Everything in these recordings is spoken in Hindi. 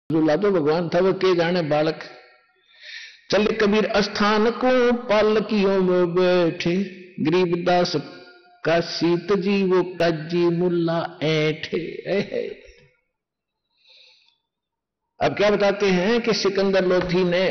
दूल्हा तो भगवान था, वो के जाने बालक। चले कबीर अस्थान को पालकियों में बैठे, गरीबदास का सीत जी वो काजी मुल्ला ऐठे। अब क्या बताते हैं कि सिकंदर लोधी ने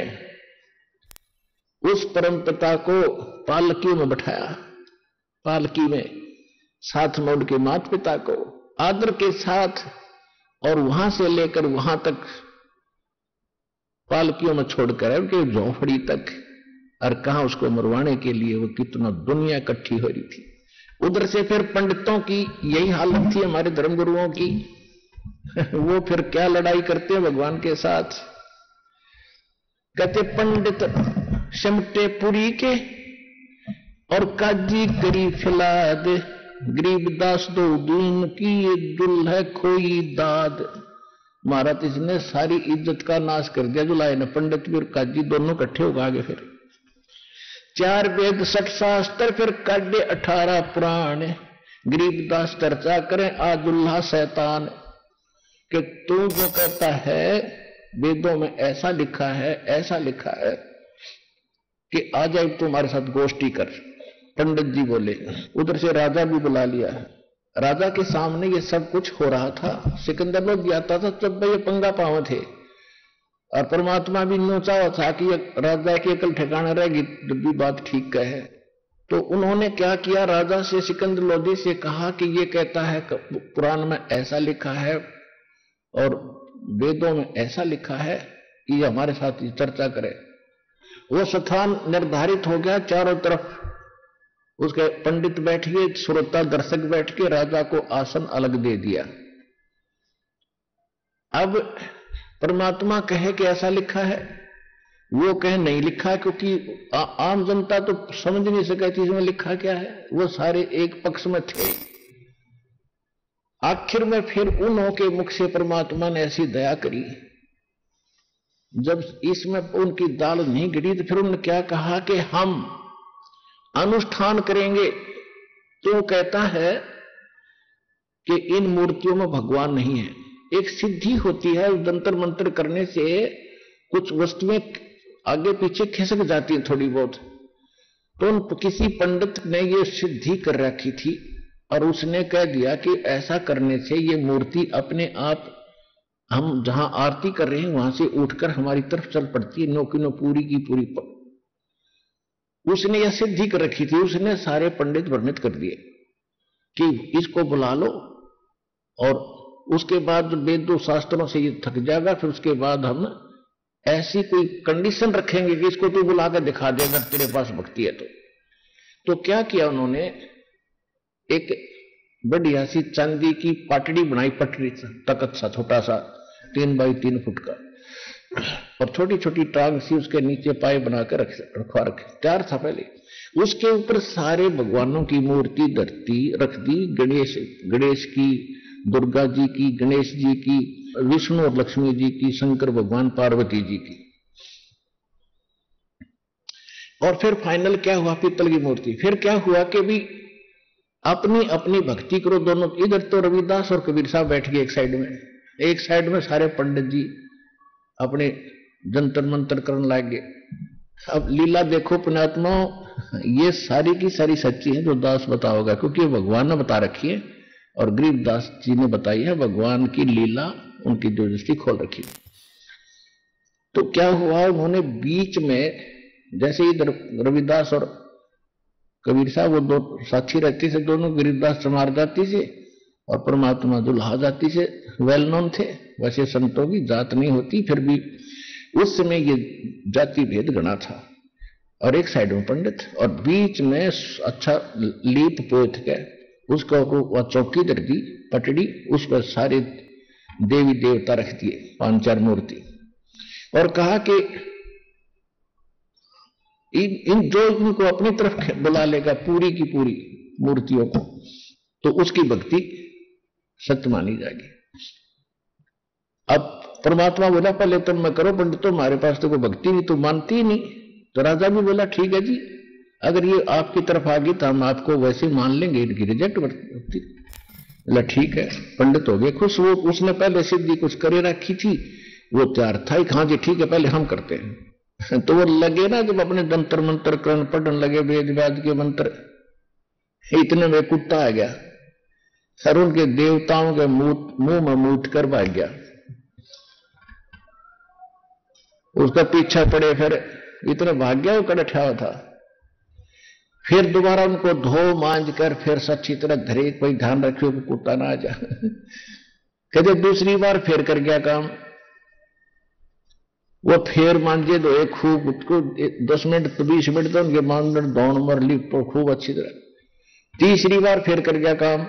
उस परम पिता को पालकी में बैठाया, पालकी में साथ में उनके माता पिता को आदर के साथ, और वहां से लेकर वहां तक पालकियों में छोड़कर उनके झोंपड़ी तक, और कहा उसको मरवाने के लिए वो कितना दुनिया इकट्ठी हो रही थी। उधर से फिर पंडितों की यही हालत थी, हमारे धर्मगुरुओं की। वो फिर क्या लड़ाई करते हैं भगवान के साथ। कहते पंडित सिमटे पुरी के और काजी करी फिलाद, गरीबदास दो दीन की ये दुल है खोई दाद। महाराज इसने सारी इज्जत का नाश कर दिया जुलाए ने। पंडित भी और काजी दोनों इकट्ठे हो गए। फिर 4 वेद 60 शास्त्र, फिर काढ़े 18 पुराण। गरीबदास चर्चा करें आजुल्ला शैतान, कि तू जो कहता है वेदों में ऐसा लिखा है, ऐसा लिखा है कि आ जाए तुम्हारे साथ गोष्ठी कर। पंडित जी बोले। उधर से राजा भी बुला लिया। राजा के सामने ये सब कुछ हो रहा था। सिकंदर लोग भी आता था तब ये पंगा पाव थे, और परमात्मा भी नोचा हुआ था कि राजा के एकल ठिकाना रहेगी जब भी बात ठीक कहे। तो उन्होंने क्या किया, राजा से सिकंदर लोधी से कहा कि ये कहता है पुराण में ऐसा लिखा है और वेदों में ऐसा लिखा है कि हमारे साथ चर्चा करे। वो स्थान निर्धारित हो गया, चारों तरफ उसके पंडित बैठ गए, श्रोता दर्शक बैठ के राजा को आसन अलग दे दिया। अब परमात्मा कहे कि ऐसा लिखा है, वो कहे नहीं लिखा, क्योंकि आम जनता तो समझ नहीं सके कि इसमें लिखा क्या है। वो सारे एक पक्ष में थे। आखिर में फिर उन्हों के मुख से परमात्मा ने ऐसी दया करी, जब इसमें उनकी दाल नहीं गिरी तो फिर उन्होंने क्या कहा कि हम अनुष्ठान करेंगे। तो कहता है कि इन मूर्तियों में भगवान नहीं है। एक सिद्धि होती है, जंतर मंत्र करने से कुछ वस्तुएं आगे पीछे खिसक जाती हैं थोड़ी बहुत। तो किसी पंडित ने ये सिद्धि कर रखी थी और उसने कह दिया कि ऐसा करने से ये मूर्ति अपने आप, हम जहां आरती कर रहे हैं वहां से उठकर हमारी तरफ चल पड़ती है, नो की नो पूरी की पूरी। उसने यह सिद्धि कर रखी थी। उसने सारे पंडित वर्णित कर दिए कि इसको बुला लो, और उसके बाद वेदों शास्त्रों से ये थक जाएगा, फिर उसके बाद हम ऐसी कोई कंडीशन रखेंगे कि इसको तू बुला कर दिखा दे अगर तेरे पास भक्ति है तो क्या किया उन्होंने, एक बढ़िया सी चांदी की पाटड़ी बनाई, पटरी तकत सा छोटा सा 3 बाई 3 फुट का, और छोटी छोटी टांग सी उसके नीचे पाए बनाकर रखवा रखे। तैयार था पहले। उसके ऊपर सारे भगवानों की मूर्ति रख दी। गणेश की, दुर्गा जी की, गणेश जी की, विष्णु और लक्ष्मी जी की, शंकर भगवान पार्वती जी की। और फिर फाइनल क्या हुआ, पीतल की मूर्ति। फिर क्या हुआ कि भी अपनी अपनी भक्ति करो दोनों। इधर तो रविदास और कबीर साहब बैठ गए एक साइड में सारे पंडित जी अपने जंतर मंत्र करने लगे। अब लीला देखो पुण्यात्मा, ये सारी की सारी सच्ची है जो दास बता होगा, क्योंकि भगवान ने बता रखी है और गरीबदास जी ने बताई है। भगवान की लीला उनकी जो दृष्टि खोल रखी। तो क्या हुआ, उन्होंने बीच में, जैसे इधर रविदास और कबीर साहब वो दो साथी रहते थे, दोनों गरीबदास चमार जाति से और परमात्मा दुल्हा जाति से वेल नोन थे। वैसे संतों की जात नहीं होती, फिर भी उस समय ये जाति भेद गणा था। और एक साइड में पंडित और बीच में अच्छा लीप पोत के उसको चौकी दर दी पटड़ी, उस पर सारे देवी देवता रख दिए, 5-4 मूर्ति, और कहा कि इन जो इनको अपनी तरफ बुला लेगा पूरी की पूरी मूर्तियों को, तो उसकी भक्ति सत्य मानी जाएगी। अब परमात्मा बोला पहले तुम मैं करो पंडित, तो हमारे पास तो कोई भक्ति नहीं, तो मानती ही नहीं। तो राजा भी बोला ठीक है जी, अगर ये आपकी तरफ आ गई तो हम आपको वैसे मान लेंगे, इनकी रिजेक्ट भक्ति। बोला ठीक है। पंडित हो गए खुश। वो उसने पहले सिद्धि कुछ करे रखी थी वो तैयार था कि हाँ जी ठीक है पहले हम करते हैं। तो वो लगे ना जब अपने जंतर मंत्र करण पढ़ने लगे वेद व्याद के मंत्र, इतने में कुत्ता आ गया और उनके देवताओं के मुंह में मूत कर भाग गया। उसका पीछा पड़े, फिर इतना भाग गया वो कड़ठा हुआ था। फिर दोबारा उनको धो मांझ कर फिर सच्ची तरह धरे, कोई ध्यान रखियो कि कुत्ता ना आ जा। कहते दूसरी बार फिर कर गया काम, वो फिर मांझे तो एक खूब उसको 10 मिनट तो 20 मिनट तो उनके मांझ दौड़ मर ली तो खूब अच्छी तरह। तीसरी बार फिर कर गया काम।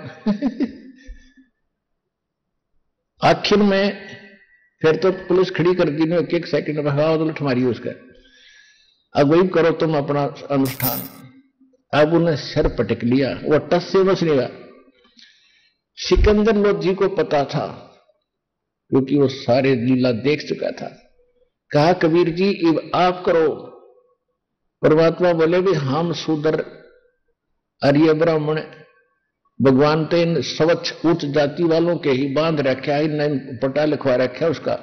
आखिर में फिर तो पुलिस खड़ी कर दी, एक सेकंड भगाओ तो लठ मारिए उसका, अब वही करो तुम अपना अनुष्ठान। अब उन्हें सिर पटक लिया, वो टस से बच लिया। सिकंदर लोधी को पता था क्योंकि वो सारे लीला देख चुका था। कहा कबीर जी अब आप करो। परमात्मा बोले भी हम शूद्र आर्य ब्राह्मण भगवान तो इन स्वच्छ उच्च जाति वालों के ही बांध रखा है, इन पटा लिखवा रखा है उसका,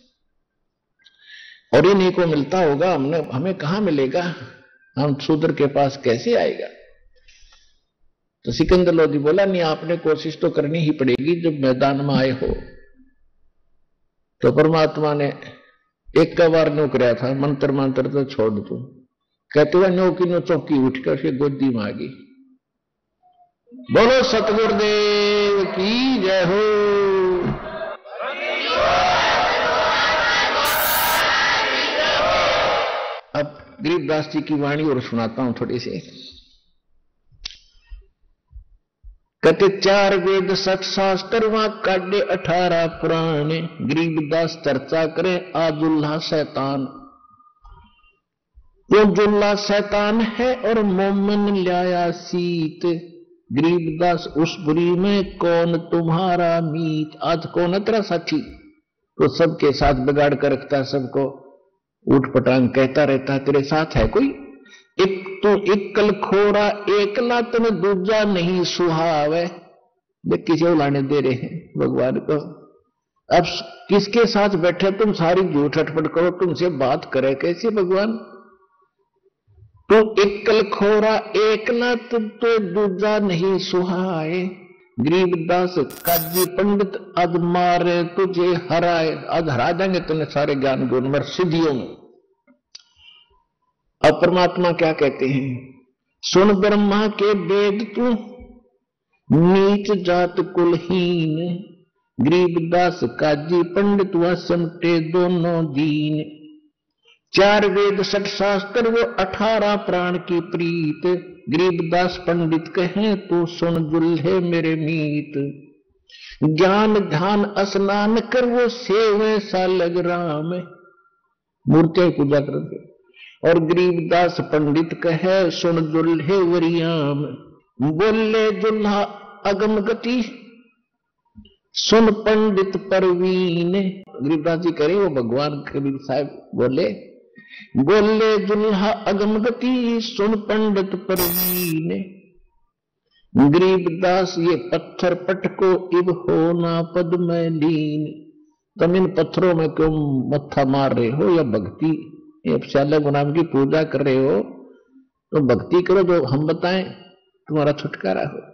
और इन्हीं को मिलता होगा, हमें कहां मिलेगा, हम शूद्र के पास कैसे आएगा। तो सिकंदर लोधी बोला नहीं आपने कोशिश तो करनी ही पड़ेगी जब मैदान में आए हो। तो परमात्मा ने एक का बार नो कराया था, मंत्र मंत्र तो छोड़ दो, कहते हुए नो की नो चौकी उठकर उसके गोदी में आ गई। बोलो सतगुरुदेव की जय हो। अब गरीबदास जी की वाणी और सुनाता हूं थोड़ी सी। कहते 4 वेद 60 शास्त्र वहां काढ़े 18 पुराण, गरीबदास चर्चा करे आजुल्ला शैतान। वो जुल्ला शैतान है और मोमिन लाया सीत, गरीबदास उस बुरी में कौन तुम्हारा मीत। आज कौन तेरा साथी, तो सबके साथ बिगाड़ कर रखता है, सबको उठ पटांग कहता रहता है तेरे साथ है कोई। एक तो इक्कल खोरा एकला तन दूजा नहीं सुहावे, किसे उलाने दे रहे हैं भगवान को। अब किसके साथ बैठे तुम, सारी झूठ अटपट करो, तुमसे बात करे कैसे भगवान। तो इक्कल खोरा एकला तो दूजा नहीं सुहाए, गरीबदास काजी पंडित आज मारे तुझे हराए। आज हरा देंगे तुमने सारे ज्ञान गुण मर सिद्धियों में। अब परमात्मा क्या कहते हैं, सुन ब्रह्मा के वेद तू नीच जात कुलहीन, गरीबदास काजी पंडित व समटे दोनों दीन। 4 वेद 60 शास्त्र वो 18 प्राण की प्रीत, गरीबदास पंडित कहें तू सुन जुल्हे मेरे मीत। ज्ञान ध्यान स्नान कर वो सेवे सा लग राम, मूर्तियां पूजा करते। और गरीबदास पंडित कहे सुन जुल्हे वरियाम। बोले जुल्हा अगम गति सुन पंडित परवीन। गरीबदास जी करे वो भगवान कबीर साहब बोले, बोले जुल्हा अगम गति सुन पंडित परवीन। गरीबदास ये पत्थर पटको इब होना पद में लीन। तुम इन पत्थरों में क्यों मत्था मार रहे हो, या भक्ति श्याला गुनाम की पूजा कर रहे हो, तो भक्ति करो जो हम बताएं, तुम्हारा छुटकारा हो।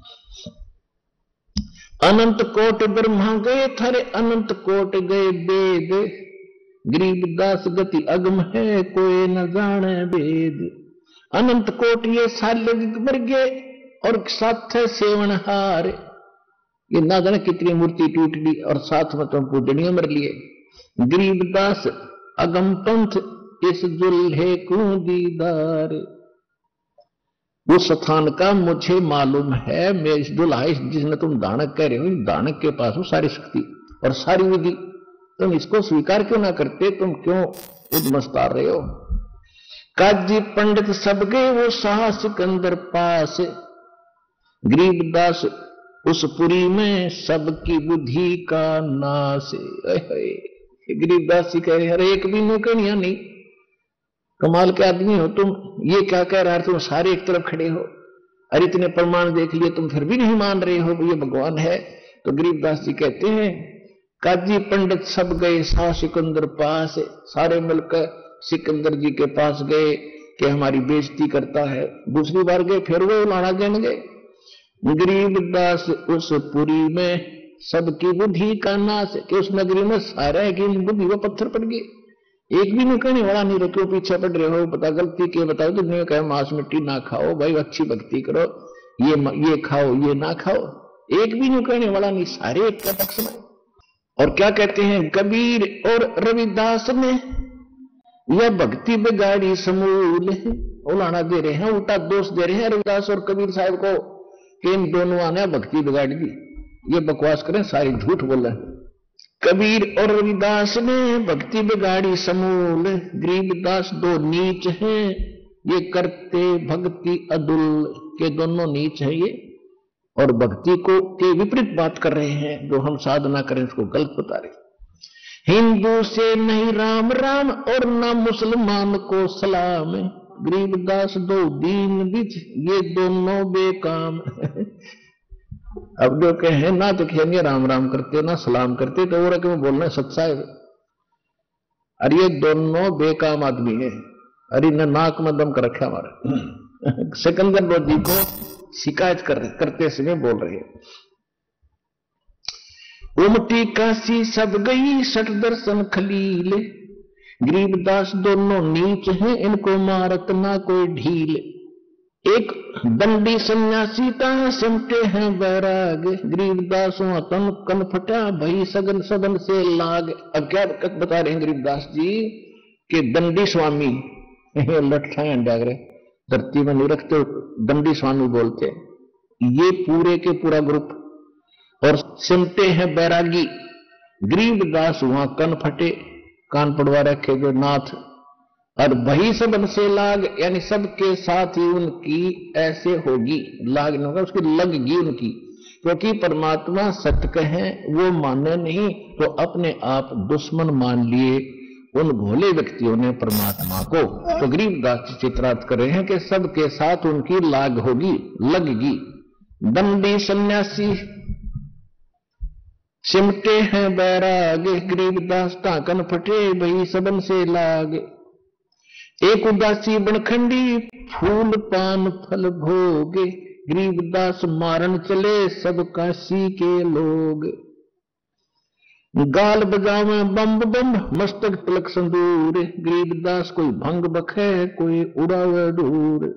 अनंत कोट ब्रह्मा गए थारे अनंत कोट गए वेद, गरीबदास गति अगम है कोई न जाने वेद। अनंत कोट ये साल मर गए और साथ है सेवनहार, ये ना जाने कितनी मूर्ति टूट ली और साथ में तुम पूजनीय मर लिए। गरीबदास अगम पंथ इस दुल्हे को दीदार। उस स्थान का मुझे मालूम है, मैं इस दुल्हा जिसने तुम दानक कह रहे हो, दानक के पास हो सारी शक्ति और सारी विधि, तुम इसको स्वीकार क्यों ना करते, तुम क्यों उद्मस्तार रहे हो। काजी पंडित सब गए वो शाह सिकंदर पास, गरीबदास उस पुरी में सबकी बुद्धि का नाश। गरीबदास जी कह रहे हर एक भी नो कहनिया नहीं, कमाल के आदमी हो तुम, ये क्या कह रहा है, तुम सारे एक तरफ खड़े हो, अरे इतने प्रमाण देख लिए तुम फिर भी नहीं मान रहे हो ये भगवान है। तो गरीबदास जी कहते हैं काजी पंडित सब गए शाह सिकंदर पास, सारे मिलकर सिकंदर जी के पास गए कि हमारी बेइज्जती करता है। दूसरी बार गए, फिर वो लाना देने गए। गरीबदास उस पुरी में सबकी बुद्धि का नाश, कि उस नगरी में सारे की बुद्धि वो पत्थर पड़ गए। एक भी नहीं कहने वाला नहीं रहे, क्यों पीछे पड़ रहे हो, बता गलती के बताओ। तुमने कहा मांस मिट्टी ना खाओ भाई, अच्छी भक्ति करो, ये खाओ ये ना खाओ, एक भी नहीं कहने वाला नहीं, सारे एक पक्ष में। और क्या कहते हैं कबीर और रविदास ने, यह भक्ति बिगाड़ी समूल, उलाना दे रहे हैं, उल्टा दोष दे रहे हैं रविदास और कबीर साहब को कि इन दोनों ने भक्ति बिगाड़ दी। ये बकवास करें, सारी झूठ बोल रहे हैं। कबीर और रविदास ने भक्ति बिगाड़ी समूल, गरीबदास दो नीच हैं, ये करते भक्ति अदुल, के दोनों नीच है ये, और भक्ति को के विपरीत बात कर रहे हैं। जो हम साधना करें उसको गलत बता रहे। हिंदू से नहीं राम राम और ना मुसलमान को सलाम, गरीबदास दो दीन बिच, ये दोनों बेकाम। अब जो कहे ना तो कहेंगे राम राम करते ना सलाम करते, तो वो क्यों बोलना सच्चा है। अरे ये दोनों बेकाम आदमी है। अरे न नाक में दम कर रखा हमारे। सिकंदर लोधी को शिकायत करते समय बोल रहे हैं, उमटी काशी सब गई सठ दर्शन खलील, गरीबदास दोनों नीच हैं, इनको मारत ना कोई ढील। एक दंडी सन्यासी ता सिमटे हैं बैराग, गरीबदासों तन कन फटा भई सगन सदन से लाग। अब क्या बता रहे हैं गरीबदास जी कि दंडी स्वामी लठा डागरे धरती में नहीं रखते, दंडी स्वामी बोलते ये पूरे के पूरा ग्रुप, और सिमटे हैं बैरागी। गरीबदास वहां कन फटे, कान पड़वा रखे जो नाथ, और वही सबन से लाग, यानी सबके साथ ही उनकी ऐसे होगी, लाग नहीं होगा उसकी लगगी उनकी, क्योंकि परमात्मा सत्य कहे वो माने नहीं, तो अपने आप दुश्मन मान लिए उन भोले व्यक्तियों ने परमात्मा को। तो गरीबदास चित्रार्थ कर रहे हैं कि सबके साथ उनकी लाग होगी, लगगी। दंडी सन्यासी सिमटे हैं बैराग, गरीबदास ताकन फटे भई सबन से लाग। एक उदासी बनखंडी फूल पान फल भोगे, गरीबदास मारन चले सब काशी के लोग। गाल बजावे बम बम मस्तक तिलक संदूर, गरीबदास कोई भंग बखे कोई उड़ावे दूर।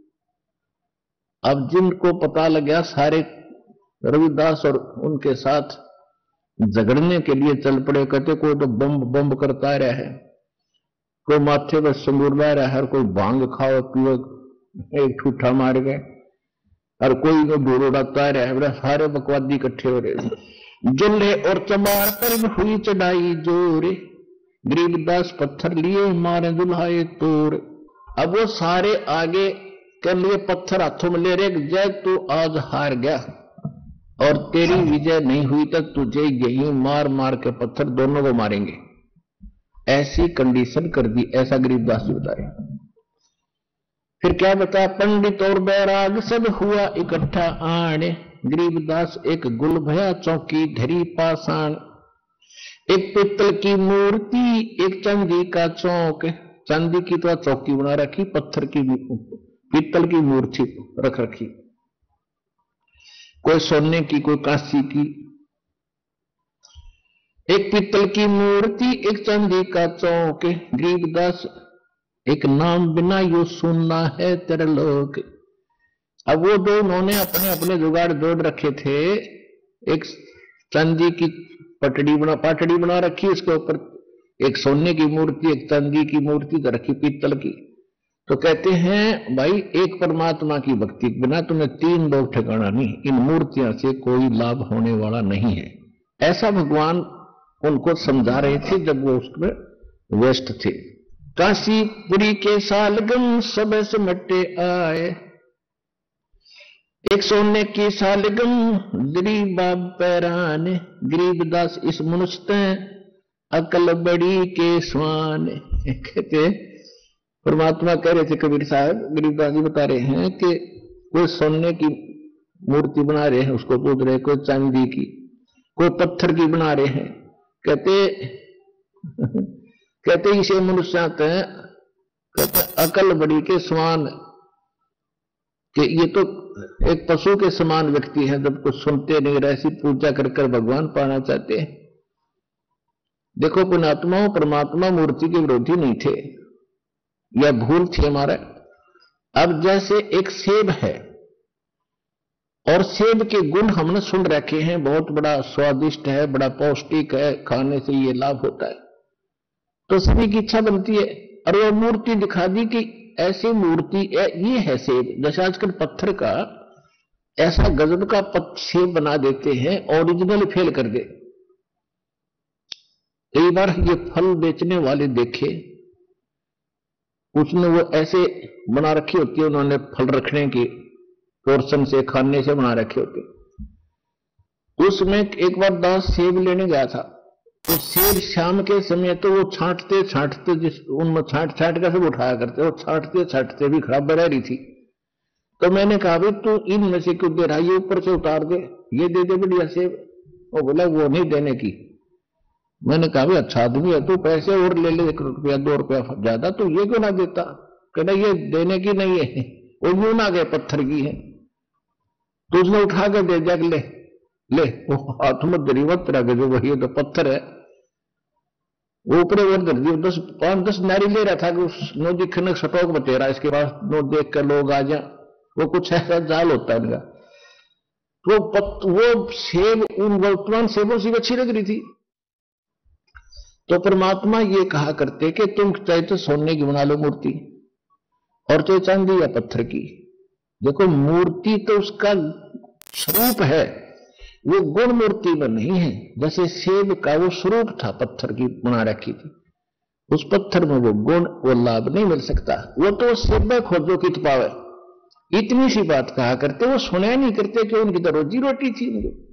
अब जिनको पता लग गया सारे रविदास और उनके साथ झगड़ने के लिए चल पड़े, कहते कोई तो बम बम करता रहा है, कोई माथे पर संदूर ला रहा है, कोई भांग खाओ पियो एक ठूठा मार गए, और कोई तो ढोल उड़ाता रहा है। सारे बकवादी इकट्ठे हो रहे। जुल्हे और चमार पर हुई चढ़ाई जोर, गरीबदास पत्थर लिए मारे दुल्हाए तोड़। अब वो सारे आगे के लिए पत्थर हाथों में ले रहे, जय तू आज हार गया और तेरी विजय नहीं हुई तक तुझे यही मार मार के पत्थर दोनों को मारेंगे, ऐसी कंडीशन कर दी। ऐसा गरीबदास जी बता रहे। फिर क्या बता, पंडित और बैराग सब हुआ इकट्ठा आने, गरीबदास एक गुल भया चौकी धरी पाषाण। एक पित्तल की मूर्ति एक चांदी का चौक, चांदी की तो चौकी बना रखी, पत्थर की पित्तल की मूर्ति रख रखी, कोई सोने की कोई कांसी की। एक पित्तल की मूर्ति एक चांदी का चौक, गरीबदास एक नाम बिना यो सुनना है तेरे लोग। अब वो दो उन्होंने अपने अपने जुगाड़ जोड़ रखे थे, एक चांदी की पाटड़ी बना रखी, उसके ऊपर एक सोने की मूर्ति एक चांदी की मूर्ति तो रखी पीतल की। तो कहते हैं भाई एक परमात्मा की भक्ति के बिना तुम्हें तीन लोग ठिकाना नहीं, इन मूर्तियों से कोई लाभ होने वाला नहीं है। ऐसा भगवान उनको समझा रहे थे जब वो उसमें व्यस्त थे। काशीपुरी के सालगम सब सिमटे आए, एक सोने की सालगम गरीबा पैरान, गरीबदास इस मनुष्य अकल बड़ी के स्वान। कहते परमात्मा कह रहे थे कबीर साहब, गरीबदास जी बता रहे हैं कि कोई सोने की मूर्ति बना रहे हैं उसको पूज रहे, कोई चांदी की, कोई पत्थर की बना रहे हैं, कहते इसे मनुष्य आते हैं, कहते अकल बड़ी के समान, कि ये तो एक पशु के समान व्यक्ति है, जब कुछ सुनते नहीं रहे, ऐसी पूजा कर कर भगवान पाना चाहते हैं। देखो पुण्यात्माओं, परमात्मा मूर्ति के विरोधी नहीं थे, यह भूल थी हमारा। अब जैसे एक सेब है, और सेब के गुण हमने सुन रखे हैं, बहुत बड़ा स्वादिष्ट है, बड़ा पौष्टिक है, खाने से ये लाभ होता है, तो सभी की इच्छा बनती है। और वो मूर्ति दिखा दी कि ऐसी मूर्ति ये है सेब, जैसे आजकल पत्थर का ऐसा गजब का सेब बना देते हैं, ओरिजिनल फेल कर दे। कई बार ये फल बेचने वाले देखे, उसने वो ऐसे बना रखी होती है, उन्होंने फल रखने की पोर्शन से, खाने से बना रखे होते। उसमें एक बार 10 सेब लेने गया था, तो सेब शाम के समय तो वो छांटते छांटते, जिस उनमें छांट छांट कर सब उठाया करते, वो छांटते छांटते भी खराब बना रही थी। तो मैंने कहा भाई तू इनमें से क्यों दे रहा, ये ऊपर से उतार दे, ये दे दे बढ़िया सेब। वो बोला वो नहीं देने की। मैंने कहा भाई अच्छा आदमी है, तू पैसे और ले ले, 1 रुपया 2 रुपया ज्यादा, तो ये क्यों ना देता। कहना ये देने की नहीं है, वो यूं ना गए पत्थर की है। तो उसने उठा कर दे दिया, ले ले, वो हाथ में दरीवत तरह के जो वही तो पत्थर है, वो ऊपर और कर दी। 5-10 नारी ले रहा था कि उस नो दिखने सटोक बते रहा, इसके पास नो देख कर लोग आ जाए, वो कुछ ऐसा जाल होता है इनका। तो वो सेब उन वर्तमान सेबों से अच्छी लग रही थी। तो परमात्मा ये कहा करते कि तुम चाहे तो सोने की बना लो मूर्ति, और चाहे चांदी या पत्थर की। देखो मूर्ति तो उसका स्वरूप है, वो गुण मूर्ति में नहीं है। जैसे सेब का वो स्वरूप था, पत्थर की बना रखी थी, उस पत्थर में वो गुण, वो लाभ नहीं मिल सकता। वो तो सेब खोजो कित पावे, इतनी सी बात कहा करते, वो सुना नहीं करते कि उनकी तो रोजी रोटी थी।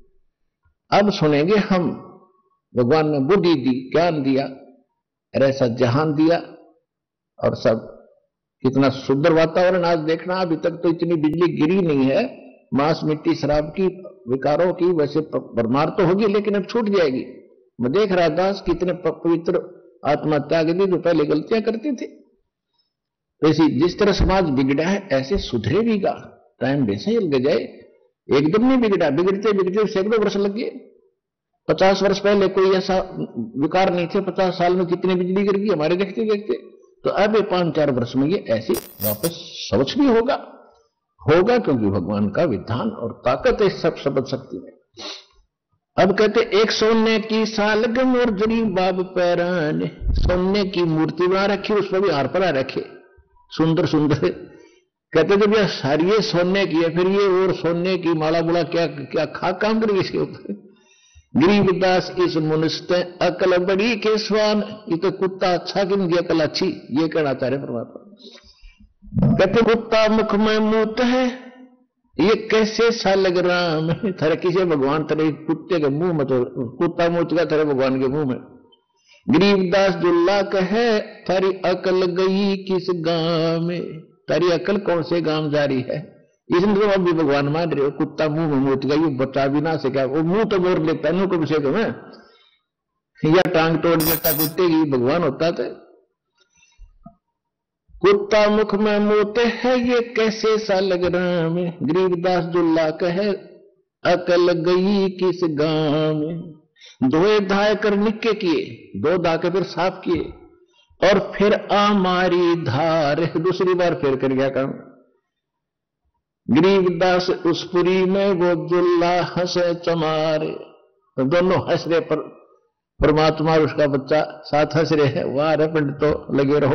अब सुनेंगे हम, भगवान ने बुद्धि दी, ज्ञान दिया, ऐसा जहान दिया, और सब कितना सुंदर वातावरण। आज देखना, अभी तक तो इतनी बिजली गिरी नहीं है, मांस मिट्टी शराब की विकारों की वैसे भरमार तो होगी, लेकिन अब छूट जाएगी। मैं देख रहा दास कितने पवित्र आत्महत्या के लिए जो पहले गलतियां करते थे। ऐसी जिस तरह समाज बिगड़ा है, ऐसे सुधरेगा, टाइम वैसे ही लग जाए, एकदम नहीं बिगड़ा, बिगड़ते बिगड़ते सैकड़ों वर्ष लग गए। 50 वर्ष पहले कोई ऐसा विकार नहीं थे, 50 साल में कितनी बिजली गिर गई हमारे देखते देखते। तो अब 5-4 वर्ष में ये ऐसी वापस समझ भी होगा, क्योंकि भगवान का विधान और ताकत है सब समझ शक्ति में। अब कहते एक सोने की सालगम और जरी बाब पैरान, सोने की मूर्ति बना रखी, उसमें भी हार पड़ा रखे सुंदर सुंदर। कहते जब यह सारी सोने की है, फिर ये और सोने की माला बुला क्या क्या खा काम करेगी इसके ऊपर। गरीबदास इस मनुष्य अकल बड़ी के स्वान, ये तो कुत्ता अच्छा कि इनकी अकल अच्छी, ये कहना चाह रहे परमात्मा। कहते कुत्ता मुख में मूत है, ये कैसे सा लग राम, थारे किसे भगवान तेरे कुत्ते के मुंह में, तो कुत्ता मूत का तेरे भगवान के मुंह में। गरीबदास जुल्ला कहे थारी अकल गई किस गांव में, तारी अकल कौन से गांव जा रही है। इसमें तो अभी भगवान मान रहे हो, कुत्ता मुंह में मूत गई, बचा भी ना सका, वो मुंह तो बोर लेता है, को विषय तो मैं या टांग तोड़ देता कुत्ते की, भगवान होता था। कुत्ता मुख में मूत है, ये कैसे सा लग रहा में। गरीबदास जुल्ला कहे अकल गई किस गांव में। धोए धाय कर निक्के किए, 2 धाके फिर साफ किए, और फिर आमारी धार, दूसरी बार फिर कर गया काम। गरीबदास उस पुरी में वो जुल्ला हंसे चमारे, तो दोनों हंस रहे, पर परमात्मा और उसका बच्चा साथ हंस रहे हैं। वाह रे पंडित, तो लगे रहो।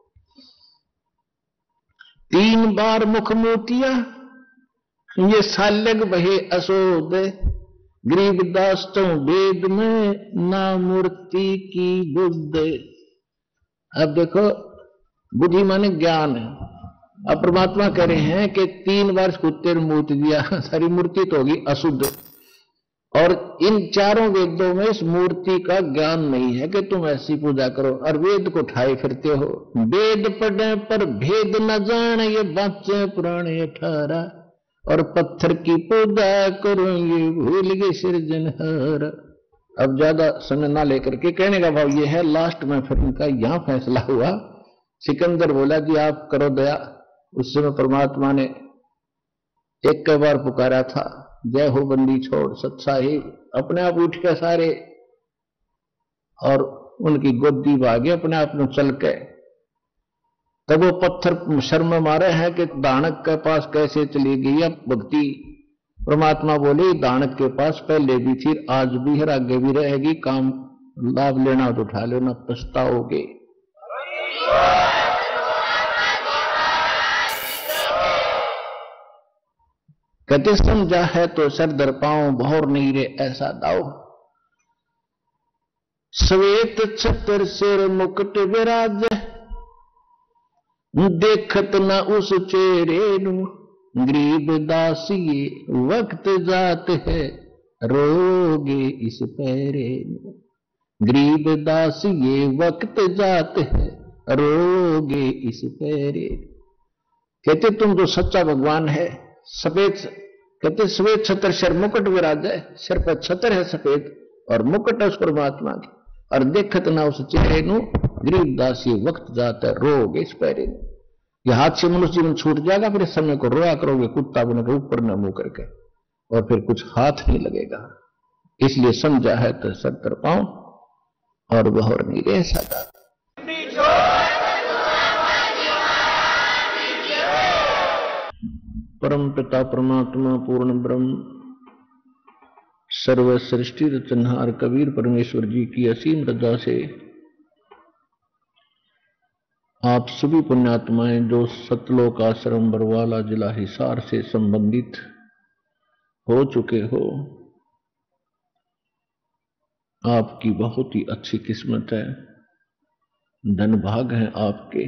3 बार मुख मोतिया, ये सालग बहे असोद। गरीबदास तो वेद में ना मूर्ति की बुद्ध। अब देखो बुद्धि माने ज्ञान है। अब परमात्मा कह रहे हैं कि 3 बार कुत्ते ने मूर्ति दिया, सारी मूर्ति तो होगी अशुद्ध। और इन 4 वेदों में इस मूर्ति का ज्ञान नहीं है कि तुम ऐसी पूजा करो, और वेद को उठाए फिरते हो। वेद पढ़े पर भेद न जाने, ये बातें पुराने 18, और पत्थर की पूजा करो ये भूल गए सृजनहार। अब ज्यादा समय ना लेकर के कहने का भाव ये है, लास्ट में फिर उनका यहां फैसला हुआ। सिकंदर बोला कि आप करो दया। उस समय परमात्मा ने एक कई बार पुकारा था, जय हो बंदी छोड़ सत्साहिब। अपने आप उठ के सारे और उनकी गोदी भागे अपने आप में चल के। तब वो पत्थर शर्म मारे हैं कि दानक के पास कैसे चली गई अब भक्ति। परमात्मा बोले दानक के पास पहले भी थी, आज भी है, आगे भी रहेगी। काम लाभ लेना तो उठा लेना, पछताओगे। कहते समझा है तो सर दर पाऊं, बहुर नहीं रे ऐसा दाओ। श्वेत छत्र सिर मुकुट विराज, देखत न उस चेहरे नु। गरीब दासिये वक्त जात है, रोगे इस पैरे नु। गरीब दासिये वक्त जात है, रोगे इस पैरे। कहते तुम जो सच्चा भगवान है, सफेद, कहते श्वेत छत्र सिर मुकुट विराज है, सिर पर छत्र है सफेद और मुकुट है उस परमात्मा की। और देखत ना उस चेहरे नु, गरीब दासी वक्त जाता है, रोगे इस पैरे नु। ये हाथ से मनुष्य जीवन छूट जाएगा, फिर इस समय को रोया करोगे कुत्ता बनकर ऊपर न मुंह करके, और फिर कुछ हाथ नहीं लगेगा। इसलिए समझा है तो सत्तर पाऊं और बहुर नहीं रे सदा। परम पिता परमात्मा पूर्ण ब्रह्म सर्व सृष्टि रचनहार कबीर परमेश्वर जी की असीम रजा से आप सभी पुण्यात्माएं जो सतलोक आश्रम बरवाला जिला हिसार से संबंधित हो चुके हो, आपकी बहुत ही अच्छी किस्मत है, धन भाग है आपके,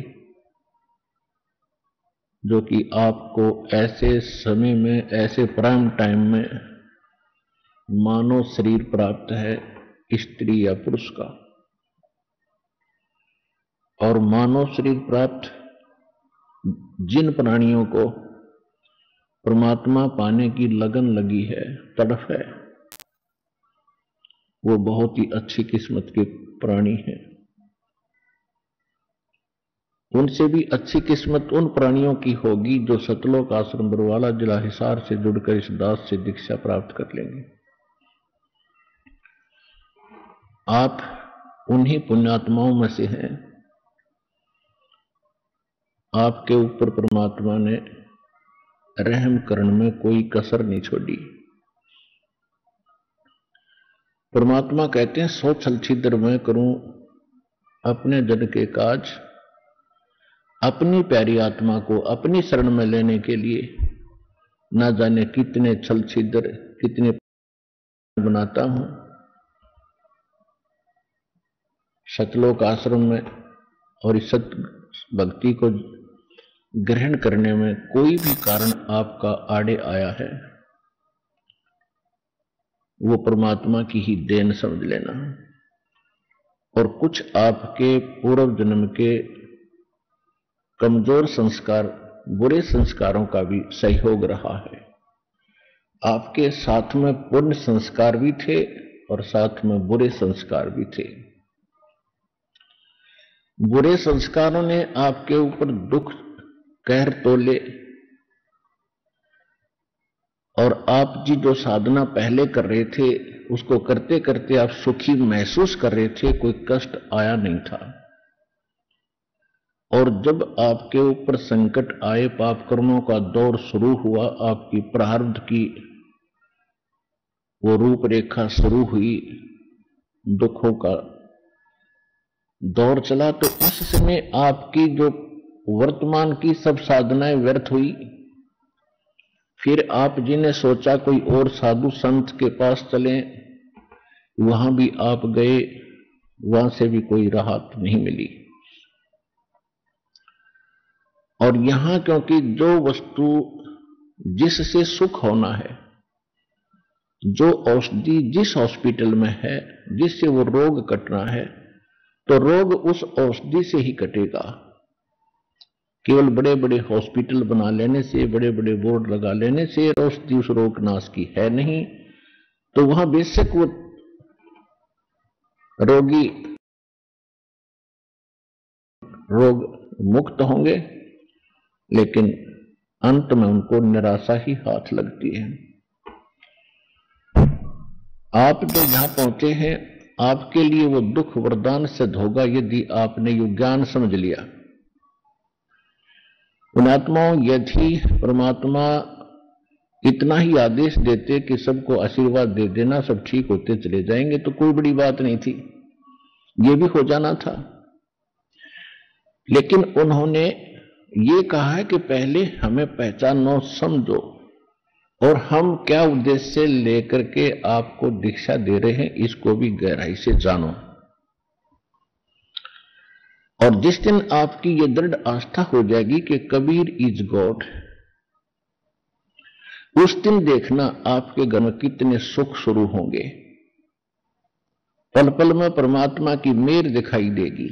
जो कि आपको ऐसे समय में, ऐसे प्राइम टाइम में मानव शरीर प्राप्त है, स्त्री या पुरुष का। और मानव शरीर प्राप्त जिन प्राणियों को परमात्मा पाने की लगन लगी है, तड़फ है, वो बहुत ही अच्छी किस्मत के प्राणी हैं। उनसे भी अच्छी किस्मत उन प्राणियों की होगी जो सतलोक आश्रम बरवाला जिला हिसार से जुड़कर इस दास से दीक्षा प्राप्त कर लेंगे। आप उन्हीं पुण्यात्माओं में से हैं। आपके ऊपर परमात्मा ने रहम करने में कोई कसर नहीं छोड़ी। परमात्मा कहते हैं, सो छल छिद्र मैं करूं अपने जन के काज। अपनी प्यारी आत्मा को अपनी शरण में लेने के लिए ना जाने कितने छल छिद्र, कितने बनाता हूं। सतलोक आश्रम में और इस सत भक्ति को ग्रहण करने में कोई भी कारण आपका आड़े आया है, वो परमात्मा की ही देन समझ लेना। और कुछ आपके पूर्व जन्म के कमजोर संस्कार, बुरे संस्कारों का भी सहयोग रहा है। आपके साथ में पुण्य संस्कार भी थे और साथ में बुरे संस्कार भी थे। बुरे संस्कारों ने आपके ऊपर दुख कहर तोले, और आप जी जो साधना पहले कर रहे थे उसको करते करते आप सुखी महसूस कर रहे थे, कोई कष्ट आया नहीं था। और जब आपके ऊपर संकट आए, पाप कर्मों का दौर शुरू हुआ, आपकी प्रारब्ध की वो रूपरेखा शुरू हुई, दुखों का दौर चला, तो उस समय आपकी जो वर्तमान की सब साधनाएं व्यर्थ हुई। फिर आप जी ने सोचा कोई और साधु संत के पास चलें, वहां भी आप गए, वहां से भी कोई राहत नहीं मिली। और यहां क्योंकि जो वस्तु जिससे सुख होना है, जो औषधि जिस हॉस्पिटल में है, जिससे वो रोग कटना है, तो रोग उस औषधि से ही कटेगा। केवल बड़े बड़े हॉस्पिटल बना लेने से, बड़े बड़े बोर्ड लगा लेने से औषधि उस रोग नाश की है नहीं। तो वहां बेशक वो रोगी रोग मुक्त होंगे, लेकिन अंत में उनको निराशा ही हाथ लगती है। आप जो यहां पहुंचे हैं, आपके लिए वो दुख वरदान सिद्ध होगा यदि आपने ये ज्ञान समझ लिया। पुण्यात्माओं, यदि परमात्मा इतना ही आदेश देते कि सबको आशीर्वाद दे देना, सब ठीक होते चले जाएंगे, तो कोई बड़ी बात नहीं थी, ये भी हो जाना था। लेकिन उन्होंने ये कहा है कि पहले हमें पहचानो, समझो, और हम क्या उद्देश्य लेकर के आपको दीक्षा दे रहे हैं इसको भी गहराई से जानो। और जिस दिन आपकी ये दृढ़ आस्था हो जाएगी कि कबीर इज गॉड, उस दिन देखना आपके घर में कितने सुख शुरू होंगे। पल पल में परमात्मा की मेहर दिखाई देगी।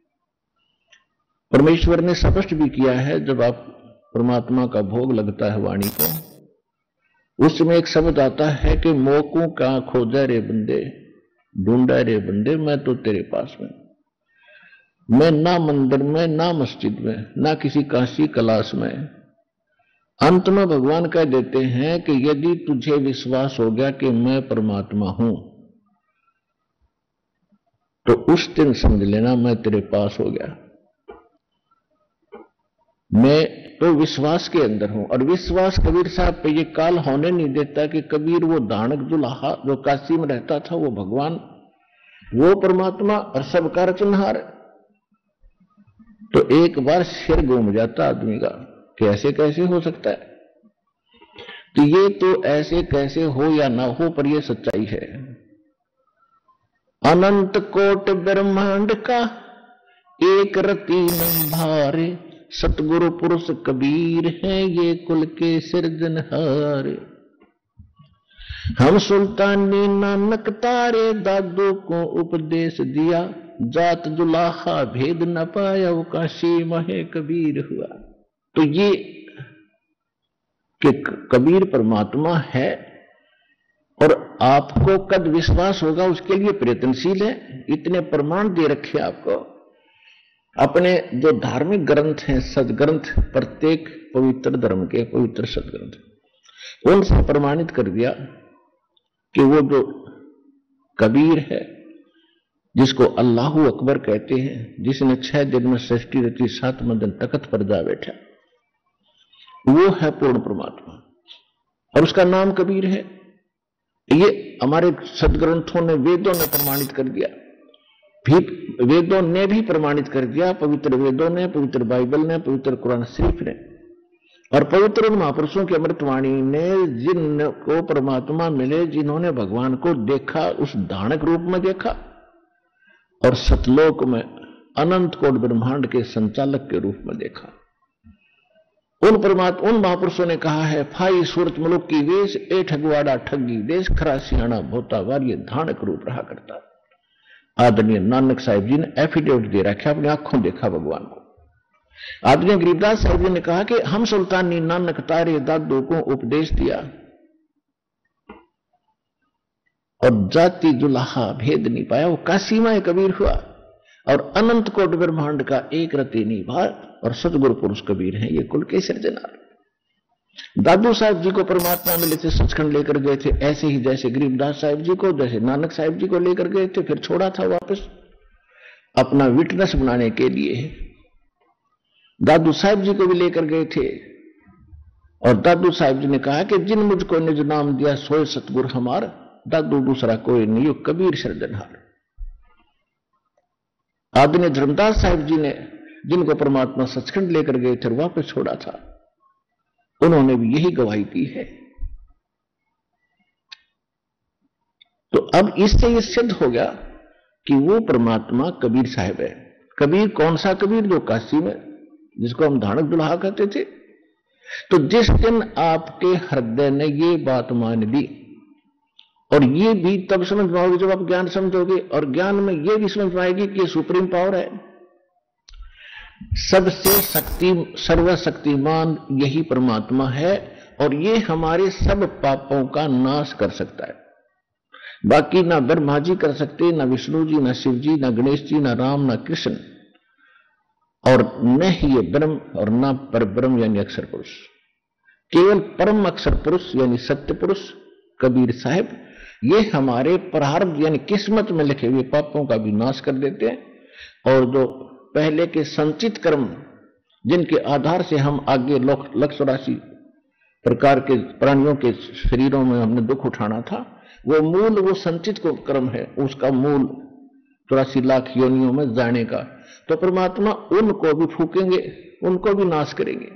परमेश्वर ने स्पष्ट भी किया है, जब आप परमात्मा का भोग लगता है वाणी को, उसमें एक शब्द आता है कि मोकू का खोजा रे बंदे, ढूंढा रे बंदे, मैं तो तेरे पास में। मैं ना मंदिर में, ना मस्जिद में, ना किसी काशी कैलाश में। अंत में भगवान कह देते हैं कि यदि तुझे विश्वास हो गया कि मैं परमात्मा हूं, तो उस दिन समझ लेना मैं तेरे पास हो गया। मैं तो विश्वास के अंदर हूं। और विश्वास कबीर साहब पे ये काल होने नहीं देता कि कबीर वो दानक दुल्हा जो काशी में रहता था, वो भगवान, वो परमात्मा और सबका रचनहार। तो एक बार सिर घूम जाता आदमी का कि ऐसे कैसे हो सकता है। तो ये तो ऐसे कैसे हो या ना हो, पर यह सच्चाई है। अनंत कोट ब्रह्मांड का एक रति नंभारे, सतगुरु पुरुष कबीर हैं ये कुल के सिरजनहार। हम सुल्तानी नानक तारे, दादू को उपदेश दिया, जात जुलाहा भेद न पाया, वो काशी महे कबीर हुआ। तो ये कि कबीर परमात्मा है और आपको कद विश्वास होगा उसके लिए प्रयत्नशील है। इतने प्रमाण दे रखे आपको। अपने जो धार्मिक ग्रंथ हैं, सदग्रंथ, प्रत्येक पवित्र धर्म के पवित्र सदग्रंथ, उनसे प्रमाणित कर दिया कि वो जो कबीर है, जिसको अल्लाहु अकबर कहते हैं, जिसने 6 दिन में सृष्टि रची, 7वें दिन तख्त पर जा बैठा, वो है पूर्ण परमात्मा और उसका नाम कबीर है। ये हमारे सदग्रंथों ने, वेदों ने प्रमाणित कर दिया। भी वेदों ने भी प्रमाणित कर दिया, पवित्र वेदों ने, पवित्र बाइबल ने, पवित्र कुरान शरीफ ने, और पवित्र महापुरुषों की अमृतवाणी ने, जिनको परमात्मा मिले, जिन्होंने भगवान को देखा, उस दानक रूप में देखा, और सतलोक में अनंत कोट ब्रह्मांड के संचालक के रूप में देखा। उन महापुरुषों ने कहा है, फाई सूरत मुलुक की वेश, ए ठगवाड़ा ठगी देश, खरा सियाणा भोता वार, ये धानक रूप रहा करता। आदरणीय नानक साहिब जी ने एफिडेविट दे रखा, अपनी आंखों देखा भगवान को। आदरणीय गरीबदास साहिब जी ने कहा कि हम सुल्तानी नानक तारे, दादू को उपदेश दिया, और जाति जुलाहा भेद नहीं पाया, वो काशी में कबीर हुआ। और अनंत कोट ब्रह्मांड का एक रति निभा, और सतगुरु पुरुष कबीर हैं ये कुल के सिरजनहार। दादू साहब जी को परमात्मा मिले थे, सचखंड लेकर गए थे, ऐसे ही जैसे गरीबदास साहब जी को, जैसे नानक साहब जी को लेकर गए थे, फिर छोड़ा था वापस अपना विटनेस बनाने के लिए। दादू साहब जी को भी लेकर गए थे, और दादू साहब जी ने कहा कि जिन मुझको निज नाम दिया, सोए सतगुरु हमार, दादू दूसरा कोई नहीं, यो कबीर सिरजनहार। आदरणीय धर्मदास साहब जी ने, जिनको परमात्मा सचखंड लेकर गए थे, वापस छोड़ा था, उन्होंने भी यही गवाही दी है। तो अब इससे यह सिद्ध हो गया कि वो परमात्मा कबीर साहब है। कबीर कौन सा कबीर? जो काशी में, जिसको हम धानक दुल्हा कहते थे। तो जिस दिन आपके हृदय ने ये बात मान ली, और ये भी तब समझ पाओगे जब आप ज्ञान समझोगे, और ज्ञान में ये भी समझ पाएगी कि ये सुप्रीम पावर है, सबसे सर्वशक्तिमान यही परमात्मा है, और ये हमारे सब पापों का नाश कर सकता है। बाकी ना ब्रह्मा जी कर सकते, ना विष्णु जी, ना शिव जी, ना गणेश जी, ना राम, ना कृष्ण, और न ही ये ब्रह्म और ना पर ब्रह्म यानी अक्षर पुरुष। केवल परम अक्षर पुरुष यानी सत्य पुरुष कबीर साहब ये हमारे प्रारब्ध यानी किस्मत में लिखे हुए पापों का भी नाश कर देते हैं, और जो पहले के संचित कर्म जिनके आधार से हम आगे 184 प्रकार के प्राणियों के शरीरों में हमने दुख उठाना था, वो मूल वो संचित को कर्म है, उसका मूल 84 लाख योनियों में जाने का। तो परमात्मा उनको भी फूकेंगे, उनको भी नाश करेंगे।